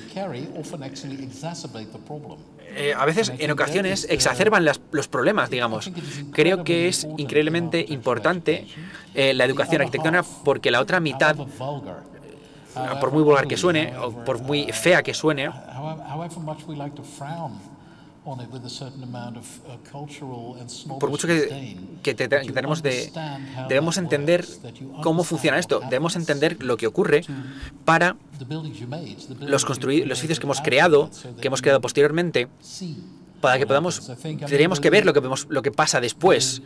Eh, a veces, en ocasiones, exacerban las, los problemas, digamos. Creo que es increíblemente importante eh, la educación arquitectónica porque la otra mitad, por muy vulgar que suene, o por muy fea que suene, por mucho que, que, te, que tenemos de, debemos entender cómo funciona esto, debemos entender lo que ocurre para los, construir, los edificios que hemos creado, que hemos creado posteriormente, para que podamos, tendríamos que ver lo que, vemos, lo que pasa después.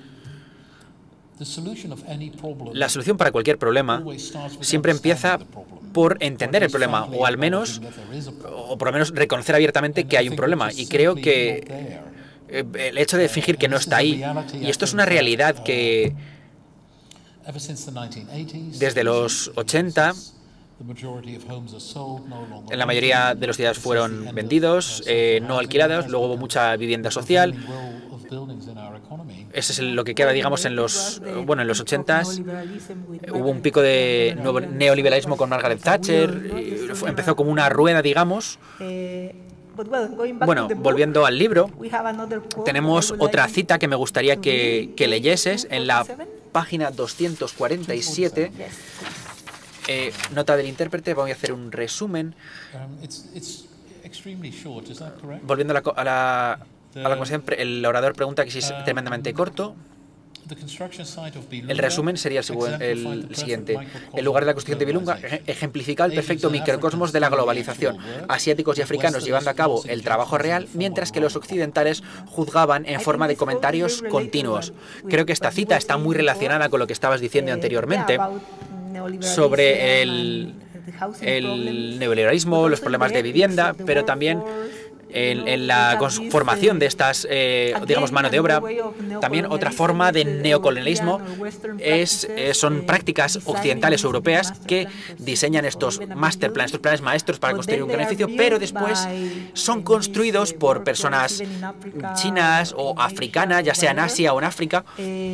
La solución para cualquier problema siempre empieza por entender el problema, o al menos, o por lo menos reconocer abiertamente que hay un problema. Y creo que el hecho de fingir que no está ahí, y esto es una realidad que desde los ochenta, en la mayoría de los días fueron vendidos, eh, no alquilados, luego hubo mucha vivienda social. Eso es lo que queda, digamos, en los, bueno, en los ochentas. Hubo un pico de nuevo neoliberalismo con Margaret Thatcher. Empezó como una rueda, digamos. Bueno, volviendo al libro, tenemos otra cita que me gustaría que, que leyeses en la página doscientos cuarenta y siete. Eh, nota del intérprete, voy a hacer un resumen. Volviendo a la, a la, a la conversación, el orador pregunta que si es tremendamente corto. El resumen sería el, el, el siguiente. El lugar de la construcción de Virunga ejemplifica el perfecto microcosmos de la globalización. Asiáticos y africanos llevando a cabo el trabajo real, mientras que los occidentales juzgaban en forma de comentarios continuos. Creo que esta cita está muy relacionada con lo que estabas diciendo anteriormente sobre el, el neoliberalismo, los problemas de vivienda, pero también en, en la formación de estas, eh, digamos, mano de obra. También otra forma de neocolonialismo es, eh, son prácticas occidentales o europeas que diseñan estos master plans, estos planes maestros para construir un gran edificio, pero después son construidos por personas chinas o africanas, ya sea en Asia o en África.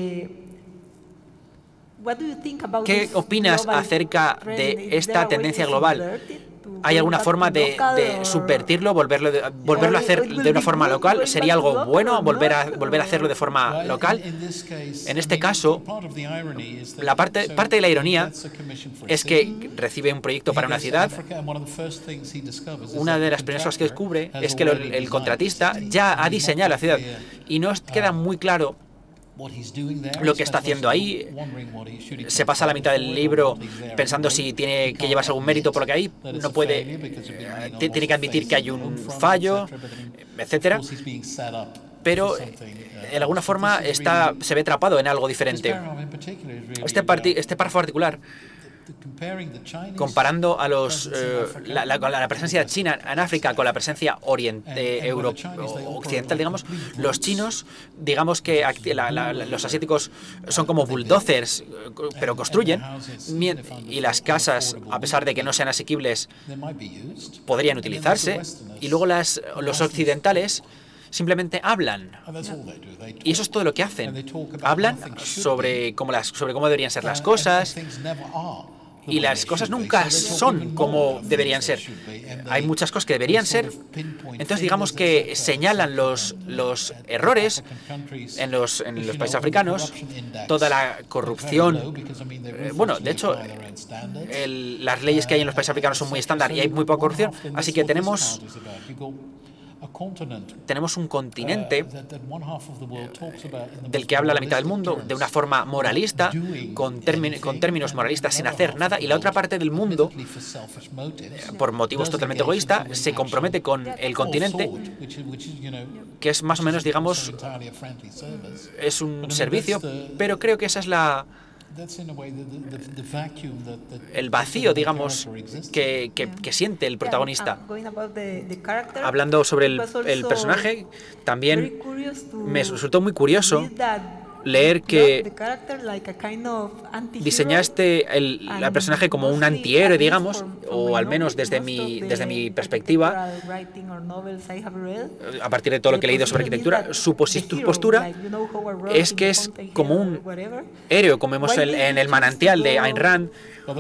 ¿Qué opinas acerca de esta tendencia global? ¿Hay alguna forma de, de subvertirlo, volverlo, de, volverlo a hacer de una forma local? ¿Sería algo bueno volver a, volver a hacerlo de forma local? En este caso, la parte, parte de la ironía es que recibe un proyecto para una ciudad. Una de las primeras cosas que descubre es que el, el contratista ya ha diseñado la ciudad y no queda muy claro lo que está haciendo ahí. Se pasa la mitad del libro pensando si tiene que llevarse algún mérito por lo que hay, no puede, tiene que admitir que hay un fallo, etcétera. Pero de alguna forma está, se ve atrapado en algo diferente. Este, este párrafo particular, comparando a los, eh, la, la, la presencia china en África con la presencia oriente, euro, occidental, digamos, los chinos, digamos que la, la, los asiáticos son como bulldozers, pero construyen, y las casas, a pesar de que no sean asequibles, podrían utilizarse, y luego las, los occidentales simplemente hablan. Y eso es todo lo que hacen. Hablan sobre cómo, las, sobre cómo deberían ser las cosas. Y las cosas nunca son como deberían ser. Hay muchas cosas que deberían ser. Entonces, digamos que señalan los, los errores en los, en los países africanos, toda la corrupción. Eh, bueno, de hecho, el, las leyes que hay en los países africanos son muy estándar y hay muy poca corrupción. Así que tenemos... Tenemos un continente del que habla la mitad del mundo de una forma moralista, con, con términos moralistas, sin hacer nada, y la otra parte del mundo, por motivos totalmente egoístas, se compromete con el continente, que es más o menos, digamos, es un servicio, pero creo que esa es la... el vacío, digamos, que, que, que siente el protagonista. Hablando sobre el, el personaje, también me resultó muy curioso leer que diseñaste el, el personaje como un antihéroe, digamos, o al menos desde mi, desde mi perspectiva, a partir de todo lo que he leído sobre arquitectura, su, su postura es que es como un héroe, como vemos en, en el manantial de Ayn Rand.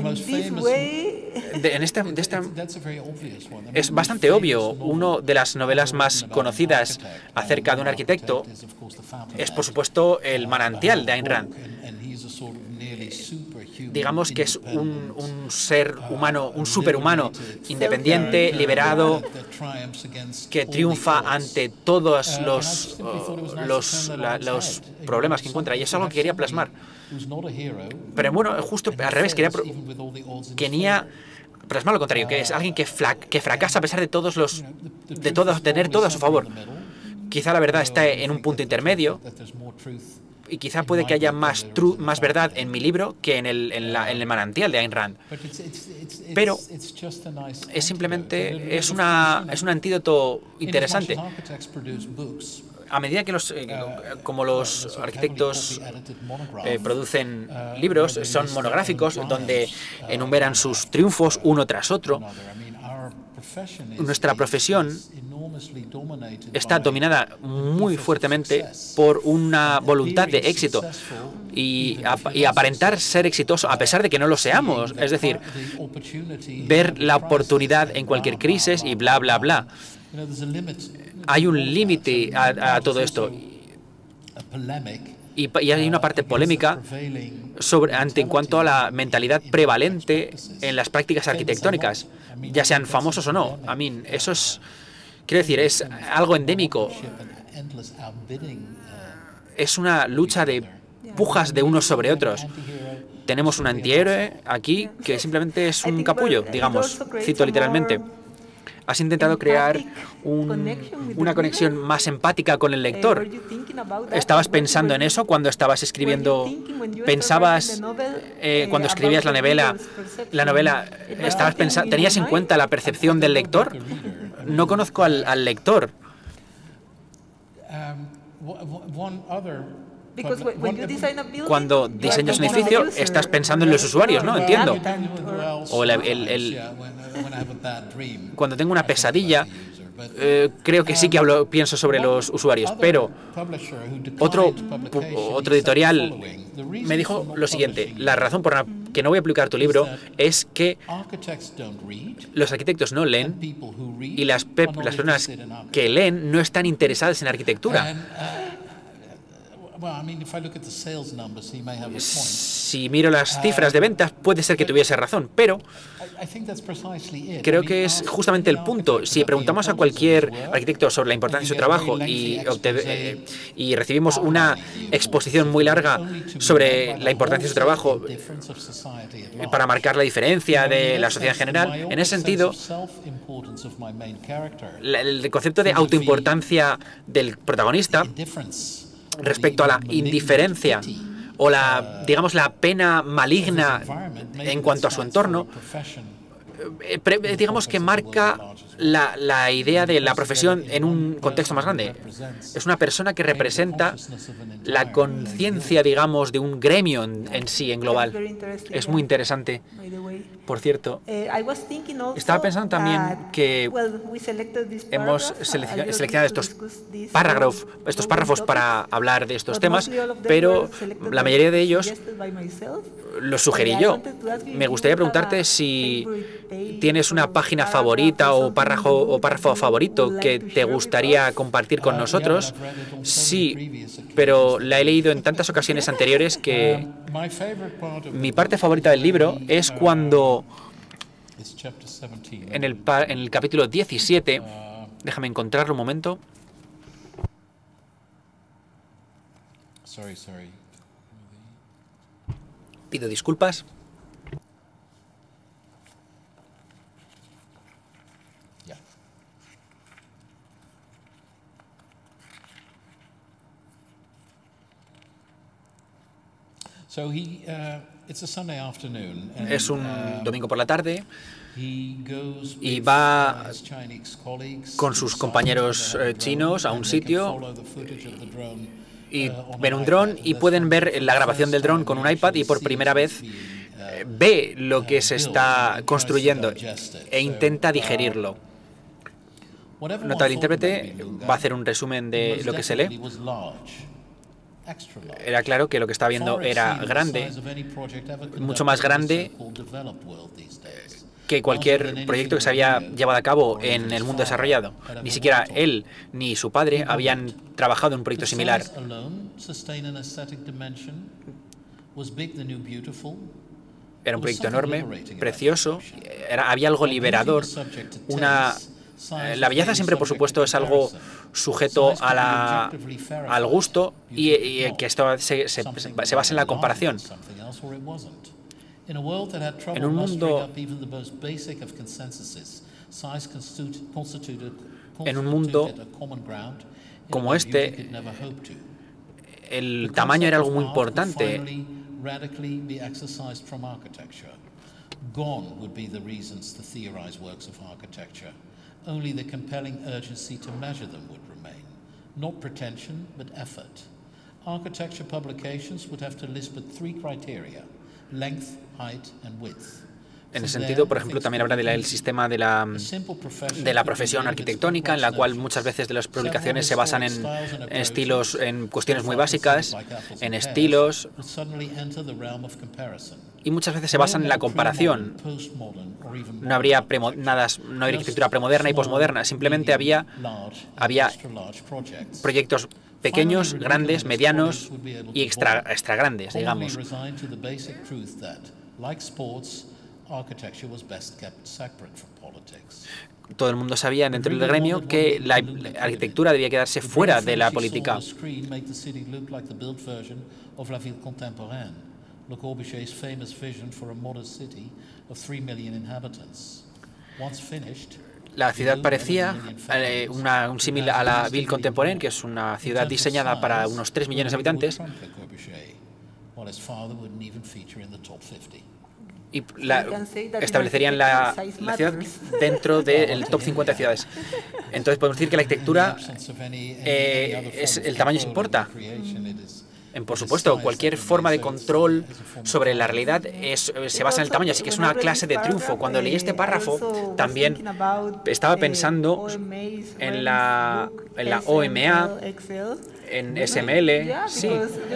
De, en este, de esta, es bastante obvio. Una de las novelas más conocidas acerca de un arquitecto es, por supuesto, El manantial de Ayn Rand. digamos que es un, un ser humano, un superhumano, independiente, liberado, que triunfa ante todos los, uh, los, la, los problemas que encuentra. Y eso es algo que quería plasmar. Pero bueno, justo al revés, quería, quería plasmar lo contrario, que es alguien que, que fracasa a pesar de todos los, de todos, tener todo a su favor. Quizá la verdad está en un punto intermedio, y quizá puede que haya más, más verdad en mi libro que en el, en, la, en el manantial de Ayn Rand. Pero es simplemente es, una, es un antídoto interesante. A medida que los, eh, como los arquitectos eh, producen libros, son monográficos, donde enumeran sus triunfos uno tras otro, nuestra profesión está dominada muy fuertemente por una voluntad de éxito y, y aparentar ser exitoso a pesar de que no lo seamos. Es decir, ver la oportunidad en cualquier crisis y bla, bla, bla. Hay un límite a, a todo esto. Y, y hay una parte polémica sobre, ante, en cuanto a la mentalidad prevalente en las prácticas arquitectónicas, ya sean famosos o no. A mí, eso es, quiero decir, es algo endémico. Es una lucha de pujas de unos sobre otros. Tenemos un antihéroe aquí que simplemente es un capullo, digamos, cito literalmente. Has intentado crear un, una conexión más empática con el lector. ¿Estabas pensando en eso cuando estabas escribiendo? ¿Pensabas eh, cuando escribías la novela, la novela estabas pensando, tenías en cuenta la percepción del lector? No conozco al, al lector. Cuando diseñas un edificio, estás pensando en los usuarios, ¿no? Entiendo. O el, el, el, cuando tengo una pesadilla, eh, creo que sí que hablo, pienso sobre los usuarios. Pero otro, otro editorial me dijo lo siguiente: la razón por la que no voy a publicar tu libro es que los arquitectos no leen y las, pep, las personas que leen no están interesadas en arquitectura. Si miro las cifras de ventas, puede ser que tuviese razón, pero creo que es justamente el punto. Si preguntamos a cualquier arquitecto sobre la importancia de su trabajo y, eh, y recibimos una exposición muy larga sobre la importancia de su trabajo para marcar la diferencia de la sociedad en general, en ese sentido, el concepto de autoimportancia del protagonista respecto a la indiferencia o la, digamos, la pena maligna en cuanto a su entorno, eh, digamos que marca la, la idea de la profesión en un contexto más grande. Es una persona que representa la conciencia, digamos, de un gremio en, en sí, en global. Es muy interesante. Por cierto, estaba pensando también que hemos seleccionado estos párrafos, estos párrafos para hablar de estos temas, pero la mayoría de ellos los sugerí yo. Me gustaría preguntarte si tienes una página favorita o párrafo, o párrafo favorito que te gustaría compartir con nosotros. Sí, pero la he leído en tantas ocasiones anteriores que mi parte favorita del libro es cuando en el, en el capítulo diecisiete, déjame encontrarlo un momento. Pido disculpas. Es un domingo por la tarde y va con sus compañeros eh, chinos a un sitio y ven un dron y pueden ver la grabación del dron con un iPad y por primera vez eh, ve lo que se está construyendo e intenta digerirlo. Nota del intérprete va a hacer un resumen de lo que se lee. Era claro que lo que estaba viendo era grande, mucho más grande que cualquier proyecto que se había llevado a cabo en el mundo desarrollado. Ni siquiera él ni su padre habían trabajado en un proyecto similar. Era un proyecto enorme, precioso, era, había algo liberador. Una, eh, la belleza siempre, por supuesto, es algo sujeto a la, al gusto y, y que esto se, se, se basa en la comparación. En un mundo, en un mundo como este, el tamaño era algo muy importante. Gone would be the reasons to theorize works of architecture. Only the compelling urgency to measure them would remain. Not pretension, but effort. Architecture publications would have to list but three criteria: length, height, and width. En ese sentido, por ejemplo, también habla del sistema de la, de la profesión arquitectónica, en la cual muchas veces de las publicaciones se basan en estilos, en cuestiones muy básicas, en estilos, y muchas veces se basan en la comparación. No habría nada, no habría arquitectura premoderna y posmoderna, simplemente había, había proyectos pequeños, grandes, medianos y extra, extra grandes, digamos. Todo el mundo sabía dentro del gremio que la arquitectura debía quedarse fuera de la política. La ciudad parecía eh, una, un símil a la Ville Contemporaine, que es una ciudad diseñada para unos tres millones de habitantes. Y la, establecerían la, la ciudad dentro del top cincuenta ciudades. Entonces podemos decir que la arquitectura, eh, es, el tamaño se importa. En, por supuesto, cualquier forma de control sobre la realidad es, se basa en el tamaño, así que es una clase de triunfo. Cuando leí este párrafo, también estaba pensando en la, en la O M A, en S M L, sí.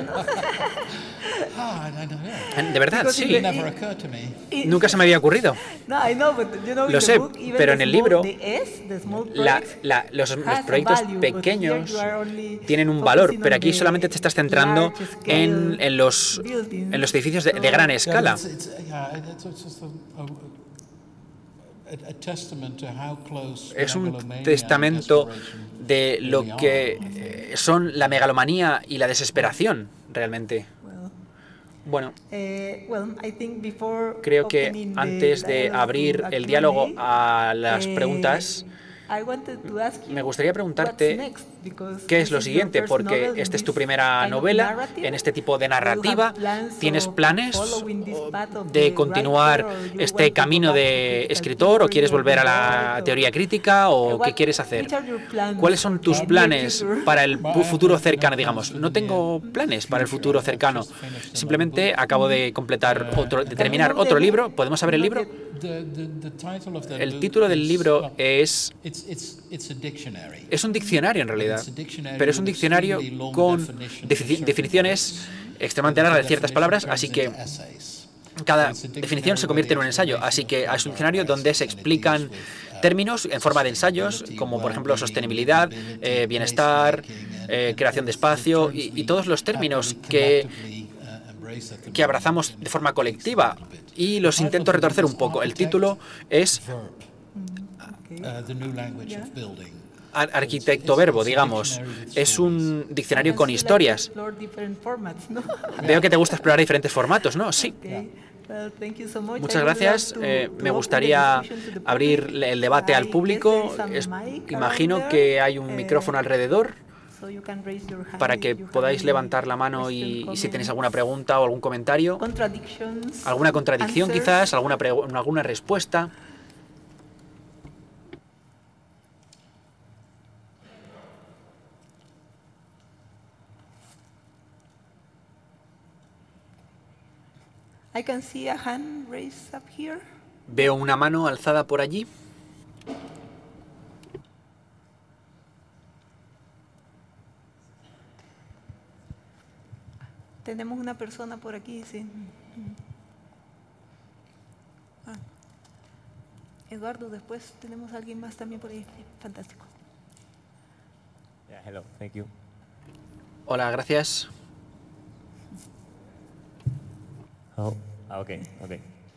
De verdad, sí. Nunca se me había ocurrido. Lo sé, pero en el libro la, la, los, los proyectos pequeños tienen un valor, pero aquí solamente te estás centrando en, en, los, en los edificios de, de gran escala. Es un testamento de lo que son la megalomanía y la desesperación, realmente. Bueno, creo que antes de abrir el diálogo a las preguntas, me gustaría preguntarte qué es lo siguiente, porque esta es tu primera novela en este tipo de narrativa. ¿Tienes planes de continuar este camino de escritor o quieres volver a la teoría crítica o qué quieres hacer? ¿Cuáles son tus planes para el futuro cercano, digamos? No tengo planes para el futuro cercano. Simplemente acabo de completar otro, de terminar otro libro. ¿Podemos saber el libro? El título del libro es... Es un diccionario en realidad, pero es un diccionario con definiciones extremadamente largas de ciertas palabras, así que cada definición se convierte en un ensayo. Así que es un diccionario donde se explican términos en forma de ensayos, como por ejemplo sostenibilidad, eh, bienestar, eh, creación de espacio y, y todos los términos que, que abrazamos de forma colectiva y los intento retorcer un poco. El título es Arquitecto Verbo, digamos. Es un diccionario con historias. Veo que te gusta explorar diferentes formatos, ¿no? Sí. Muchas gracias. Eh, me gustaría abrir el debate al público. Es, imagino que hay un micrófono alrededor para que podáis levantar la mano y, y si tenéis alguna pregunta o algún comentario. Alguna contradicción quizás, alguna, alguna respuesta. I can see a hand raised up here. Veo una mano alzada por allí. Tenemos una persona por aquí, sí. Ah. Eduardo, después tenemos a alguien más también por ahí. Fantástico. Yeah, hello, thank you. Hola, gracias. Oh, okay, okay.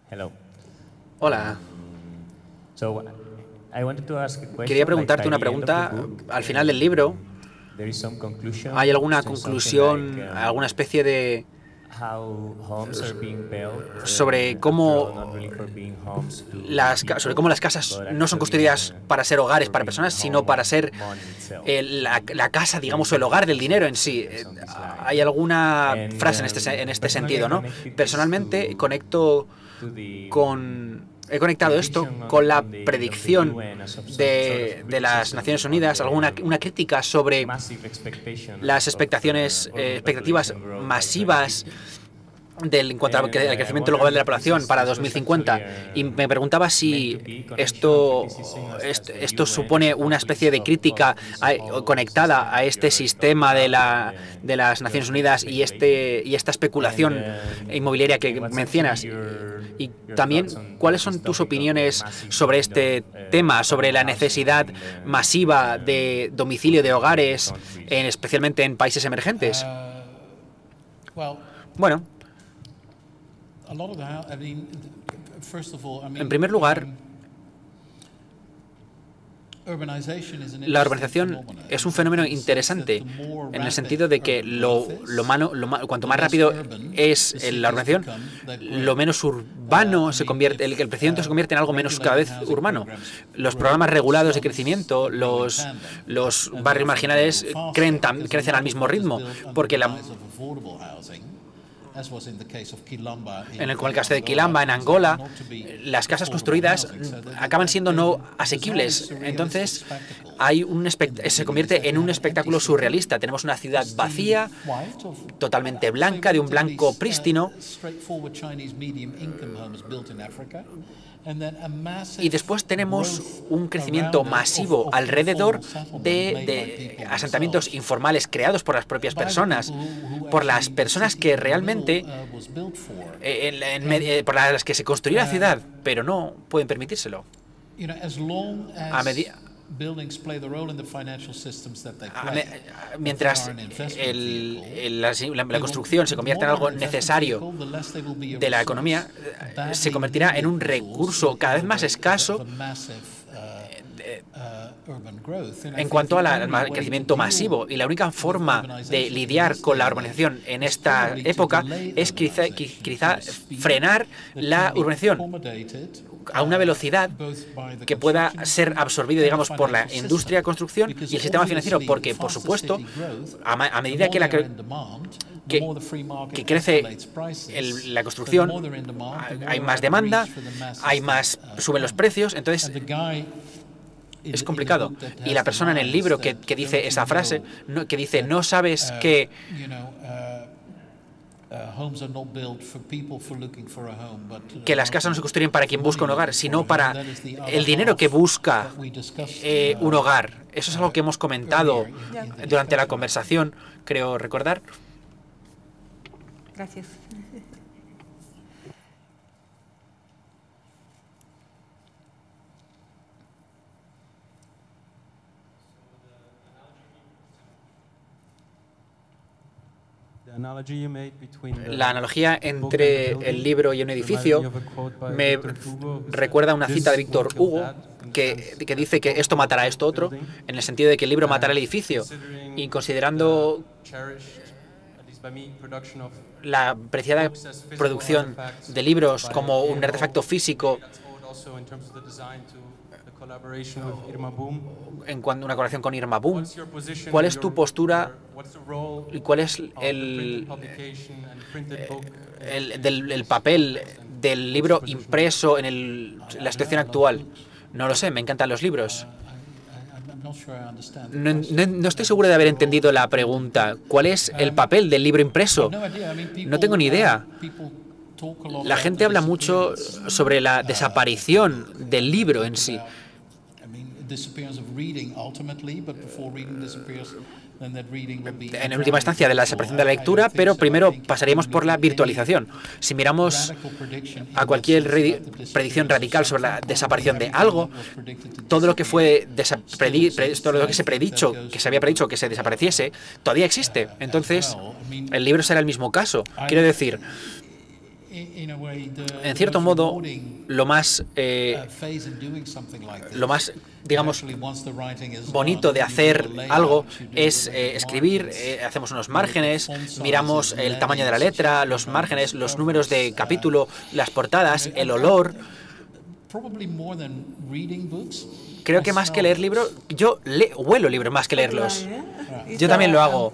Hello. Hola. So, I wanted to ask a question, Quería preguntarte like, una by the end of the pregunta. book, Al final del libro, there is some conclusion, ¿hay alguna so something conclusión, like, um, alguna especie de how homes are being built, sobre uh, cómo after all, not really for being homes to las, ca- people, sobre cómo las casas but no son actually, construidas uh, para ser hogares for para being personas, the sino home para of ser money itself? el- la, la casa, digamos, o el hogar del dinero en sí? Eh, ¿Hay alguna frase en este, se- en este sentido, no? Personalmente conecto To the con... He conectado esto con la predicción de, de las Naciones Unidas, alguna una crítica sobre massive expectation las of, expectaciones, uh, eh, urban expectativas population growth masivas del, en cuanto al cre- al crecimiento global de la población para dos mil cincuenta. Y me preguntaba si esto, est- esto supone una especie de crítica a- conectada a este sistema de, la, de las Naciones Unidas y, este, y esta especulación inmobiliaria que mencionas. Y también, ¿cuáles son tus opiniones sobre este tema, sobre la necesidad masiva de domicilio de hogares, en, especialmente en países emergentes? Uh, well, Bueno, a lot of the hou- I mean, first of all, I mean, en primer lugar, um, urbanization is an la interesting urbanización phenomenon es un fenómeno in the sense that interesante the more en el rapid sentido de que urban lo, growth is, lo mano- lo ma- cuanto the más less rápido urban es the la cities urbanización, become that lo way. menos urbano se convierte, el, el crecimiento se convierte en algo menos cada vez urbano. Los programas regulados de crecimiento, los, los barrios marginales creen tam- crecen al mismo ritmo, porque la, en el cual el caso de Quilamba, en Angola, las casas construidas acaban siendo no asequibles. Entonces, hay un espect- se convierte en un espectáculo surrealista. Tenemos una ciudad vacía, totalmente blanca, de un blanco prístino, y después tenemos un crecimiento masivo alrededor de, de asentamientos informales creados por las propias personas, por las personas que realmente, eh, en- en med- eh, por las que se construyó la ciudad, pero no pueden permitírselo. A medida A me- mientras el- el- la, la- la construcción se convierte en algo necesario de la economía, eh, se convertirá en un recurso cada vez más escaso en cuanto al al ma- crecimiento masivo. Y la única forma de lidiar con la urbanización en esta época es quizá, qui- quizá frenar la urbanización a una velocidad que pueda ser absorbido, digamos, por la industria de construcción y el sistema financiero, porque, por supuesto, a, ma- a medida que la, cre- que, que crece el- la construcción, hay- hay más demanda, hay más, suben los precios, entonces es complicado. Y la persona en el libro que, que dice esa frase, no- que dice, no sabes que que las casas no se construyen para quien busca un hogar, sino para el dinero que busca eh, un hogar. Eso es algo que hemos comentado durante la conversación, creo recordar. Gracias. La analogía entre el libro y un edificio me recuerda a una cita de Víctor Hugo que, que dice que esto matará a esto otro, en el sentido de que el libro matará el edificio. Y considerando la apreciada producción de libros como un artefacto físico, en cuanto a una colaboración con Irma Boom, ¿cuál es tu postura y cuál es el, el, del, el papel del libro impreso en, el, en la situación actual? No lo sé, me encantan los libros. No, no, no estoy seguro de haber entendido la pregunta. ¿Cuál es el papel del libro impreso? No tengo ni idea. La gente habla mucho sobre la desaparición del libro en sí. En última instancia, de la desaparición de la lectura, pero primero pasaríamos por la virtualización. Si miramos a cualquier predicción radical sobre la desaparición de algo, todo lo que fue todo lo que se predicho, que se había predicho que se desapareciese, todavía existe. Entonces, el libro será el mismo caso. Quiero decir, En cierto modo, lo más, eh, lo más, digamos, bonito de hacer algo es eh, escribir, eh, hacemos unos márgenes, miramos el tamaño de la letra, los márgenes, los números de capítulo, las portadas, el olor. Creo que más que leer libros, yo le, huelo libros más que leerlos. Yo también lo hago.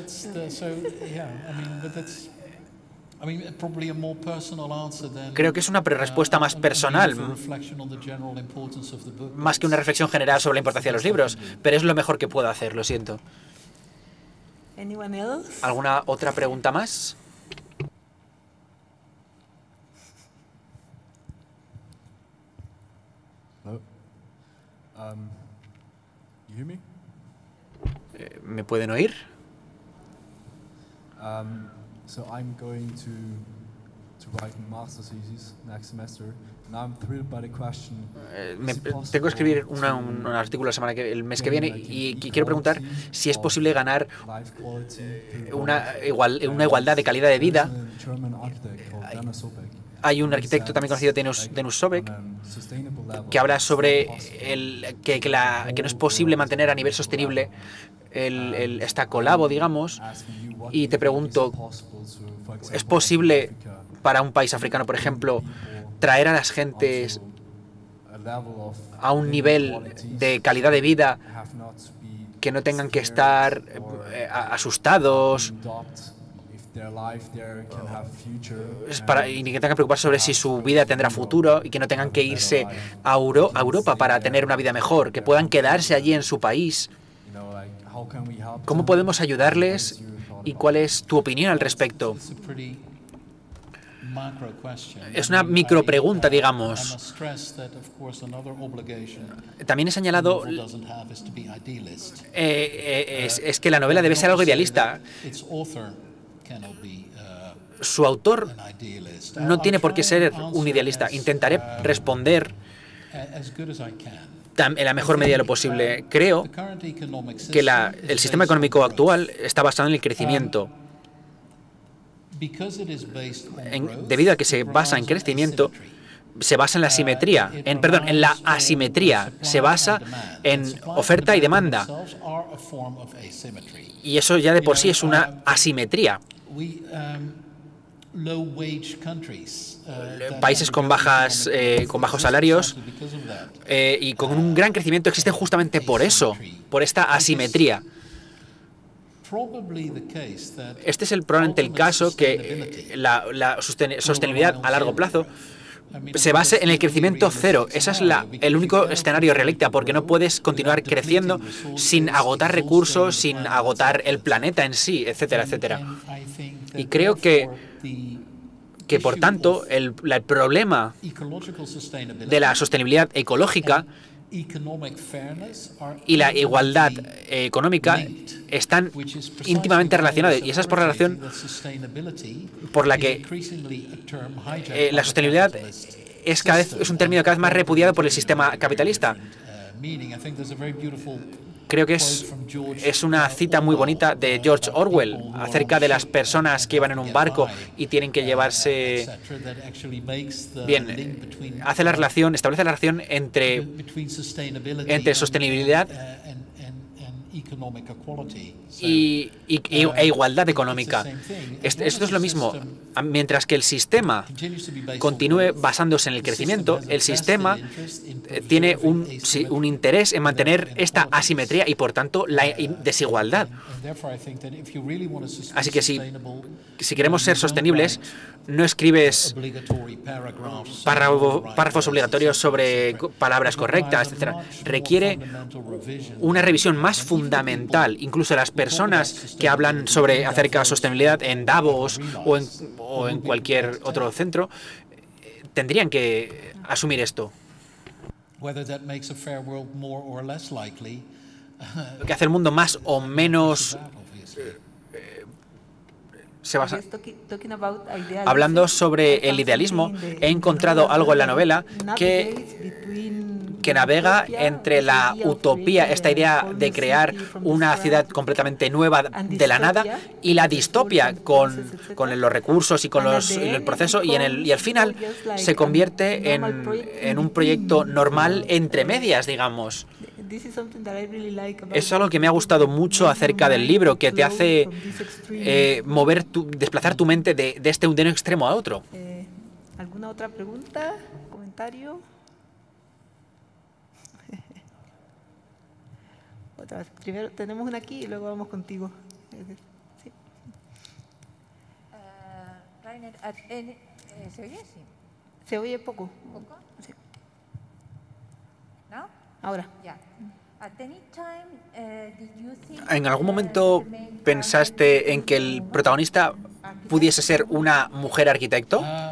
Creo que es una respuesta más personal, más que una reflexión general sobre la importancia de los libros, pero es lo mejor que puedo hacer, lo siento. ¿Alguna otra pregunta más? Um, you hear me? ¿Me pueden oír? Um, so I'm going to to write a master thesis next semester, and I'm thrilled by the question. Eh, me, tengo que escribir una, un, un artículo la semana que, el mes que viene y, y quiero preguntar si es posible ganar una, igual, una igualdad de calidad de vida. Hay un arquitecto también conocido, Dennis, Dennis Sobek, que habla sobre el, que, que, la, que no es posible mantener a nivel sostenible el, el estacolabo, digamos, y te pregunto, ¿es posible para un país africano, por ejemplo, traer a las gentes a un nivel de calidad de vida que no tengan que estar eh, asustados, para, y que tengan que preocuparse sobre si su vida tendrá futuro y que no tengan que irse a, Euro, a Europa para tener una vida mejor, que puedan quedarse allí en su país? ¿Cómo podemos ayudarles y cuál es tu opinión al respecto? Es una micropregunta, digamos. También he señalado eh, eh, es, es que la novela debe ser algo idealista. Su autor no tiene por qué ser un idealista. Intentaré responder en la mejor medida de lo posible. Creo que la, el sistema económico actual está basado en el crecimiento. En, debido a que se basa en crecimiento, se basa en la simetría, en, perdón, en la asimetría, se basa en oferta y demanda. Y eso ya de por sí es una asimetría. Países con bajas, eh, con bajos salarios eh, y con un gran crecimiento existen justamente por eso, por esta asimetría. Este es el, probablemente el caso que la, la sostenibilidad a largo plazo se base en el crecimiento cero. Ese es la, el único escenario realista, porque no puedes continuar creciendo sin agotar recursos, sin agotar el planeta en sí, etcétera, etcétera. Y creo que, que por tanto, el, el problema de la sostenibilidad ecológica y la igualdad eh, económica están íntimamente relacionadas, y esa es por la razón por la que eh, la sostenibilidad es, cada vez, es un término cada vez más repudiado por el sistema capitalista. Creo que es, es una cita muy bonita de George Orwell acerca de las personas que iban en un barco y tienen que llevarse... Bien, hace la relación, establece la relación entre, entre sostenibilidad y, y, e igualdad económica. Esto es lo mismo. Mientras que el sistema continúe basándose en el crecimiento, el sistema tiene un, un interés en mantener esta asimetría y, por tanto, la desigualdad. Así que si, si queremos ser sostenibles, no escribes párrafo, párrafos obligatorios sobre palabras correctas, etcétera. Requiere una revisión más fundamental. Incluso las personas que hablan sobre acerca de sostenibilidad en Davos o en, o en cualquier otro centro tendrían que asumir esto. Que hace el mundo más o menos se basa... Hablando sobre el idealismo, he encontrado algo en la novela que, que navega entre la utopía, esta idea de crear una ciudad completamente nueva de la nada, y la distopia con, con los recursos y con los, el proceso, y, en el, y al final se convierte en, en un proyecto normal entre medias, digamos. Es algo que me ha gustado mucho acerca del libro, que te hace eh, mover, tu, desplazar tu mente de, de este de un extremo a otro. Eh, ¿Alguna otra pregunta? ¿Comentario? Otra vez. Primero tenemos una aquí y luego vamos contigo. Sí. Uh, Rainer, at any- eh, ¿se oye? Sí. Se oye poco. ¿Poco? Sí. ¿No? Ahora. Ya. At any time, eh, did you think, ¿En algún eh, momento the main pensaste en que el protagonista pudiese ser una mujer arquitecto? Uh,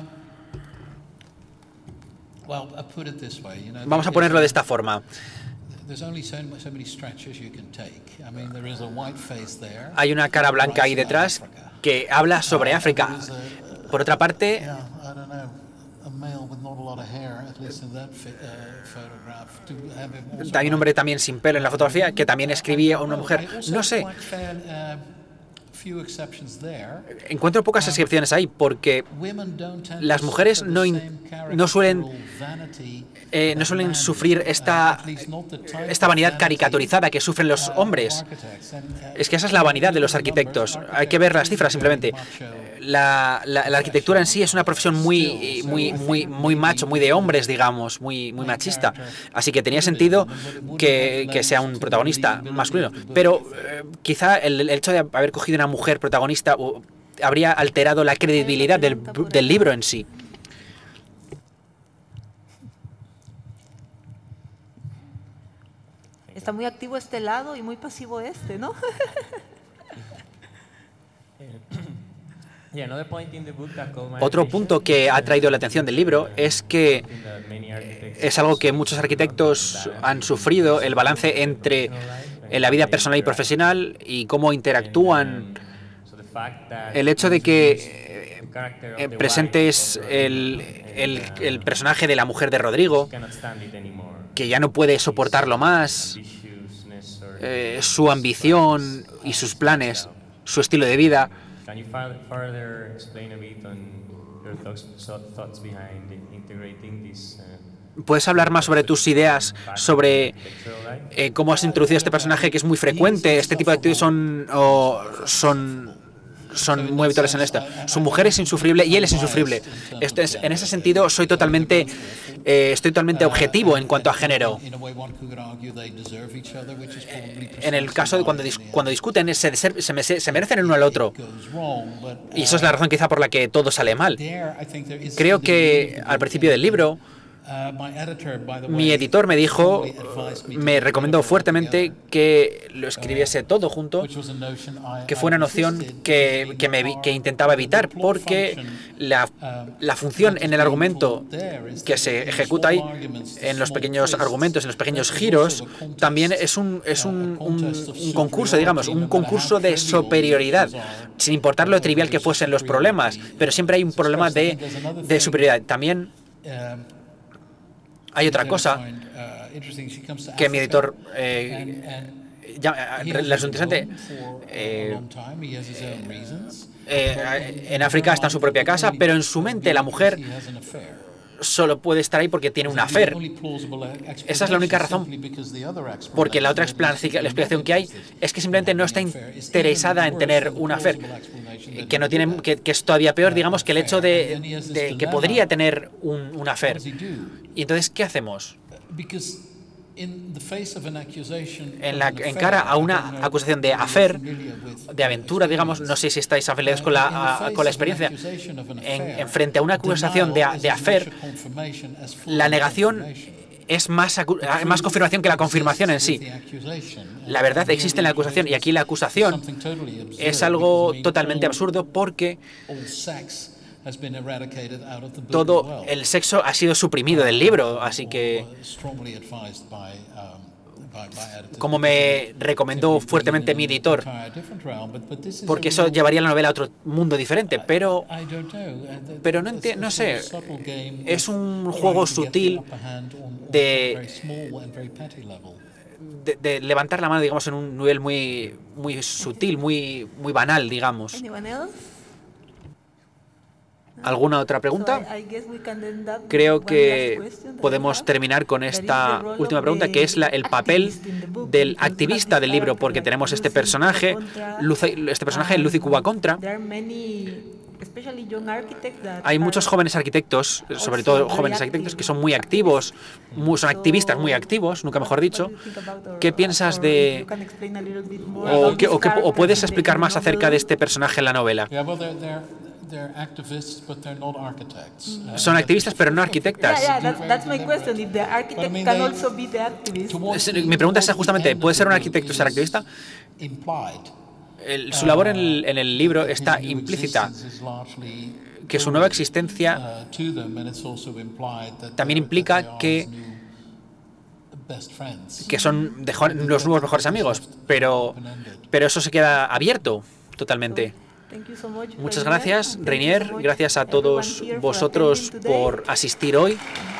well, I put it this way, you know, Vamos a ponerlo de esta forma. there's only so, so many stretches you can take. I mean, there is a white face there. Hay una cara blanca ahí detrás que habla sobre África. Por otra parte, Yeah, I don't know, a male with not a lot of hair, at least in that fi- uh, photograph, to have him also hay un hombre también sin pelo en la fotografía que también escribía a una mujer. No sé, quite fair, uh, few exceptions there. encuentro pocas excepciones ahí porque Women don't tend las to mujeres suffer no, the in- same no suelen caricatural vanity eh, no that suelen man sufrir do, uh, esta, at least not the type esta of vanidad vanity, caricaturizada que sufren los uh, hombres. architects. And, uh, Es que esa es la vanidad de los arquitectos. Hay que ver las cifras simplemente. La, la, la arquitectura en sí es una profesión muy, muy, muy, muy macho, muy de hombres, digamos, muy, muy machista. Así que tenía sentido que, que sea un protagonista masculino. Pero eh, quizá el, el hecho de haber cogido una mujer protagonista uh, habría alterado la credibilidad del, del libro en sí. Está muy activo este lado y muy pasivo este, ¿no? Otro punto que ha traído la atención del libro es que es algo que muchos arquitectos han sufrido, el balance entre la vida personal y profesional y cómo interactúan. El hecho de que eh, presentes el, el, el personaje de la mujer de Rodrigo, que ya no puede soportarlo más, eh, su ambición y sus planes, su estilo de vida. Can you fur- further explain a bit on your thoughts, so- thoughts behind integrating this? Uh, ¿Puedes hablar más sobre tus ideas sobre architectural life? eh, cómo has introducido este personaje que es muy frecuente? Este tipo de actitudes son, o son, son muy habituales en esto. Su mujer es insufrible y él es insufrible. Esto es, en ese sentido, soy totalmente, eh, estoy totalmente objetivo en cuanto a género. En el caso de cuando, dis- cuando discuten, se, se, se me- se merecen el uno al otro. Y eso es la razón quizá por la que todo sale mal. Creo que al principio del libro, mi editor me dijo, me recomendó fuertemente que lo escribiese todo junto, que fue una noción que, que, me, evi- que intentaba evitar, porque la, la función en el argumento que se ejecuta ahí, en los pequeños argumentos, en los pequeños giros, también es un, es un, un, un concurso, digamos, un concurso de superioridad, sin importar lo trivial que fuesen los problemas, pero siempre hay un problema de, de superioridad. También hay otra cosa que mi editor eh, ya, eh, le resulta interesante. Eh, eh, en África está en su propia casa, pero en su mente la mujer solo puede estar ahí porque tiene un affair. Esa es la única razón, porque la otra explicación, la explicación que hay es que simplemente no está interesada en tener un affair, que no tiene, que, que es todavía peor, digamos, que el hecho de, de que podría tener un, un affair. Y entonces, ¿qué hacemos? En, la, en cara a una acusación de affair, de aventura, digamos, no sé si estáis familiarizados con la, a, con la experiencia, en, en frente a una acusación de, de affair, la negación es más, más confirmación que la confirmación en sí. La verdad existe en la acusación y aquí la acusación es algo totalmente absurdo porque todo el sexo ha sido suprimido del libro, así que como me recomendó fuertemente mi editor, porque eso llevaría la novela a otro mundo diferente, pero, pero no, enti- no sé, es un juego sutil de, de, de levantar la mano, digamos, en un nivel muy, muy sutil, muy, muy banal, digamos. Anyone else? ¿Alguna otra So pregunta? I- I guess we can end up with Creo one que last question that we podemos have. terminar con That is esta the role última of pregunta, the que es la- el papel activist in the book, del because we have activista this del libro, character porque like tenemos este Lucy personaje, Cuba Lucy- este personaje, Lucy Cuba Contra. There are many, especially young architects that Hay muchos are jóvenes arquitectos, sobre todo jóvenes arquitectos, que son muy activos, muy- son activistas muy activos, nunca mejor dicho. ¿Qué piensas de... o, qué- o qué- o puedes explicar más acerca de este personaje en la novela? Yeah, well, they're, they're, they're activists, but they're not architects. Uh, Son activistas, pero no arquitectas. Yeah, yeah, that's, that's my question. If the architect mean, can they- also be the activist. towards Es- the- Mi pregunta es towards the justamente, end ¿puede of ser un the arquitecto y book ser is activista? implied. El- su labor en el, en el libro His está new implícita, existence is largely que su nueva owed, existencia uh, to them, and it's also implied that también they're- implica that they are que- his new best friends. que son de jo- los nuevos mejores amigos, pero, pero eso se queda abierto totalmente. Thank you so much, Muchas Rainier. gracias, Thank you Rainier. so much, Gracias a everyone todos here for vosotros attending today. por asistir hoy.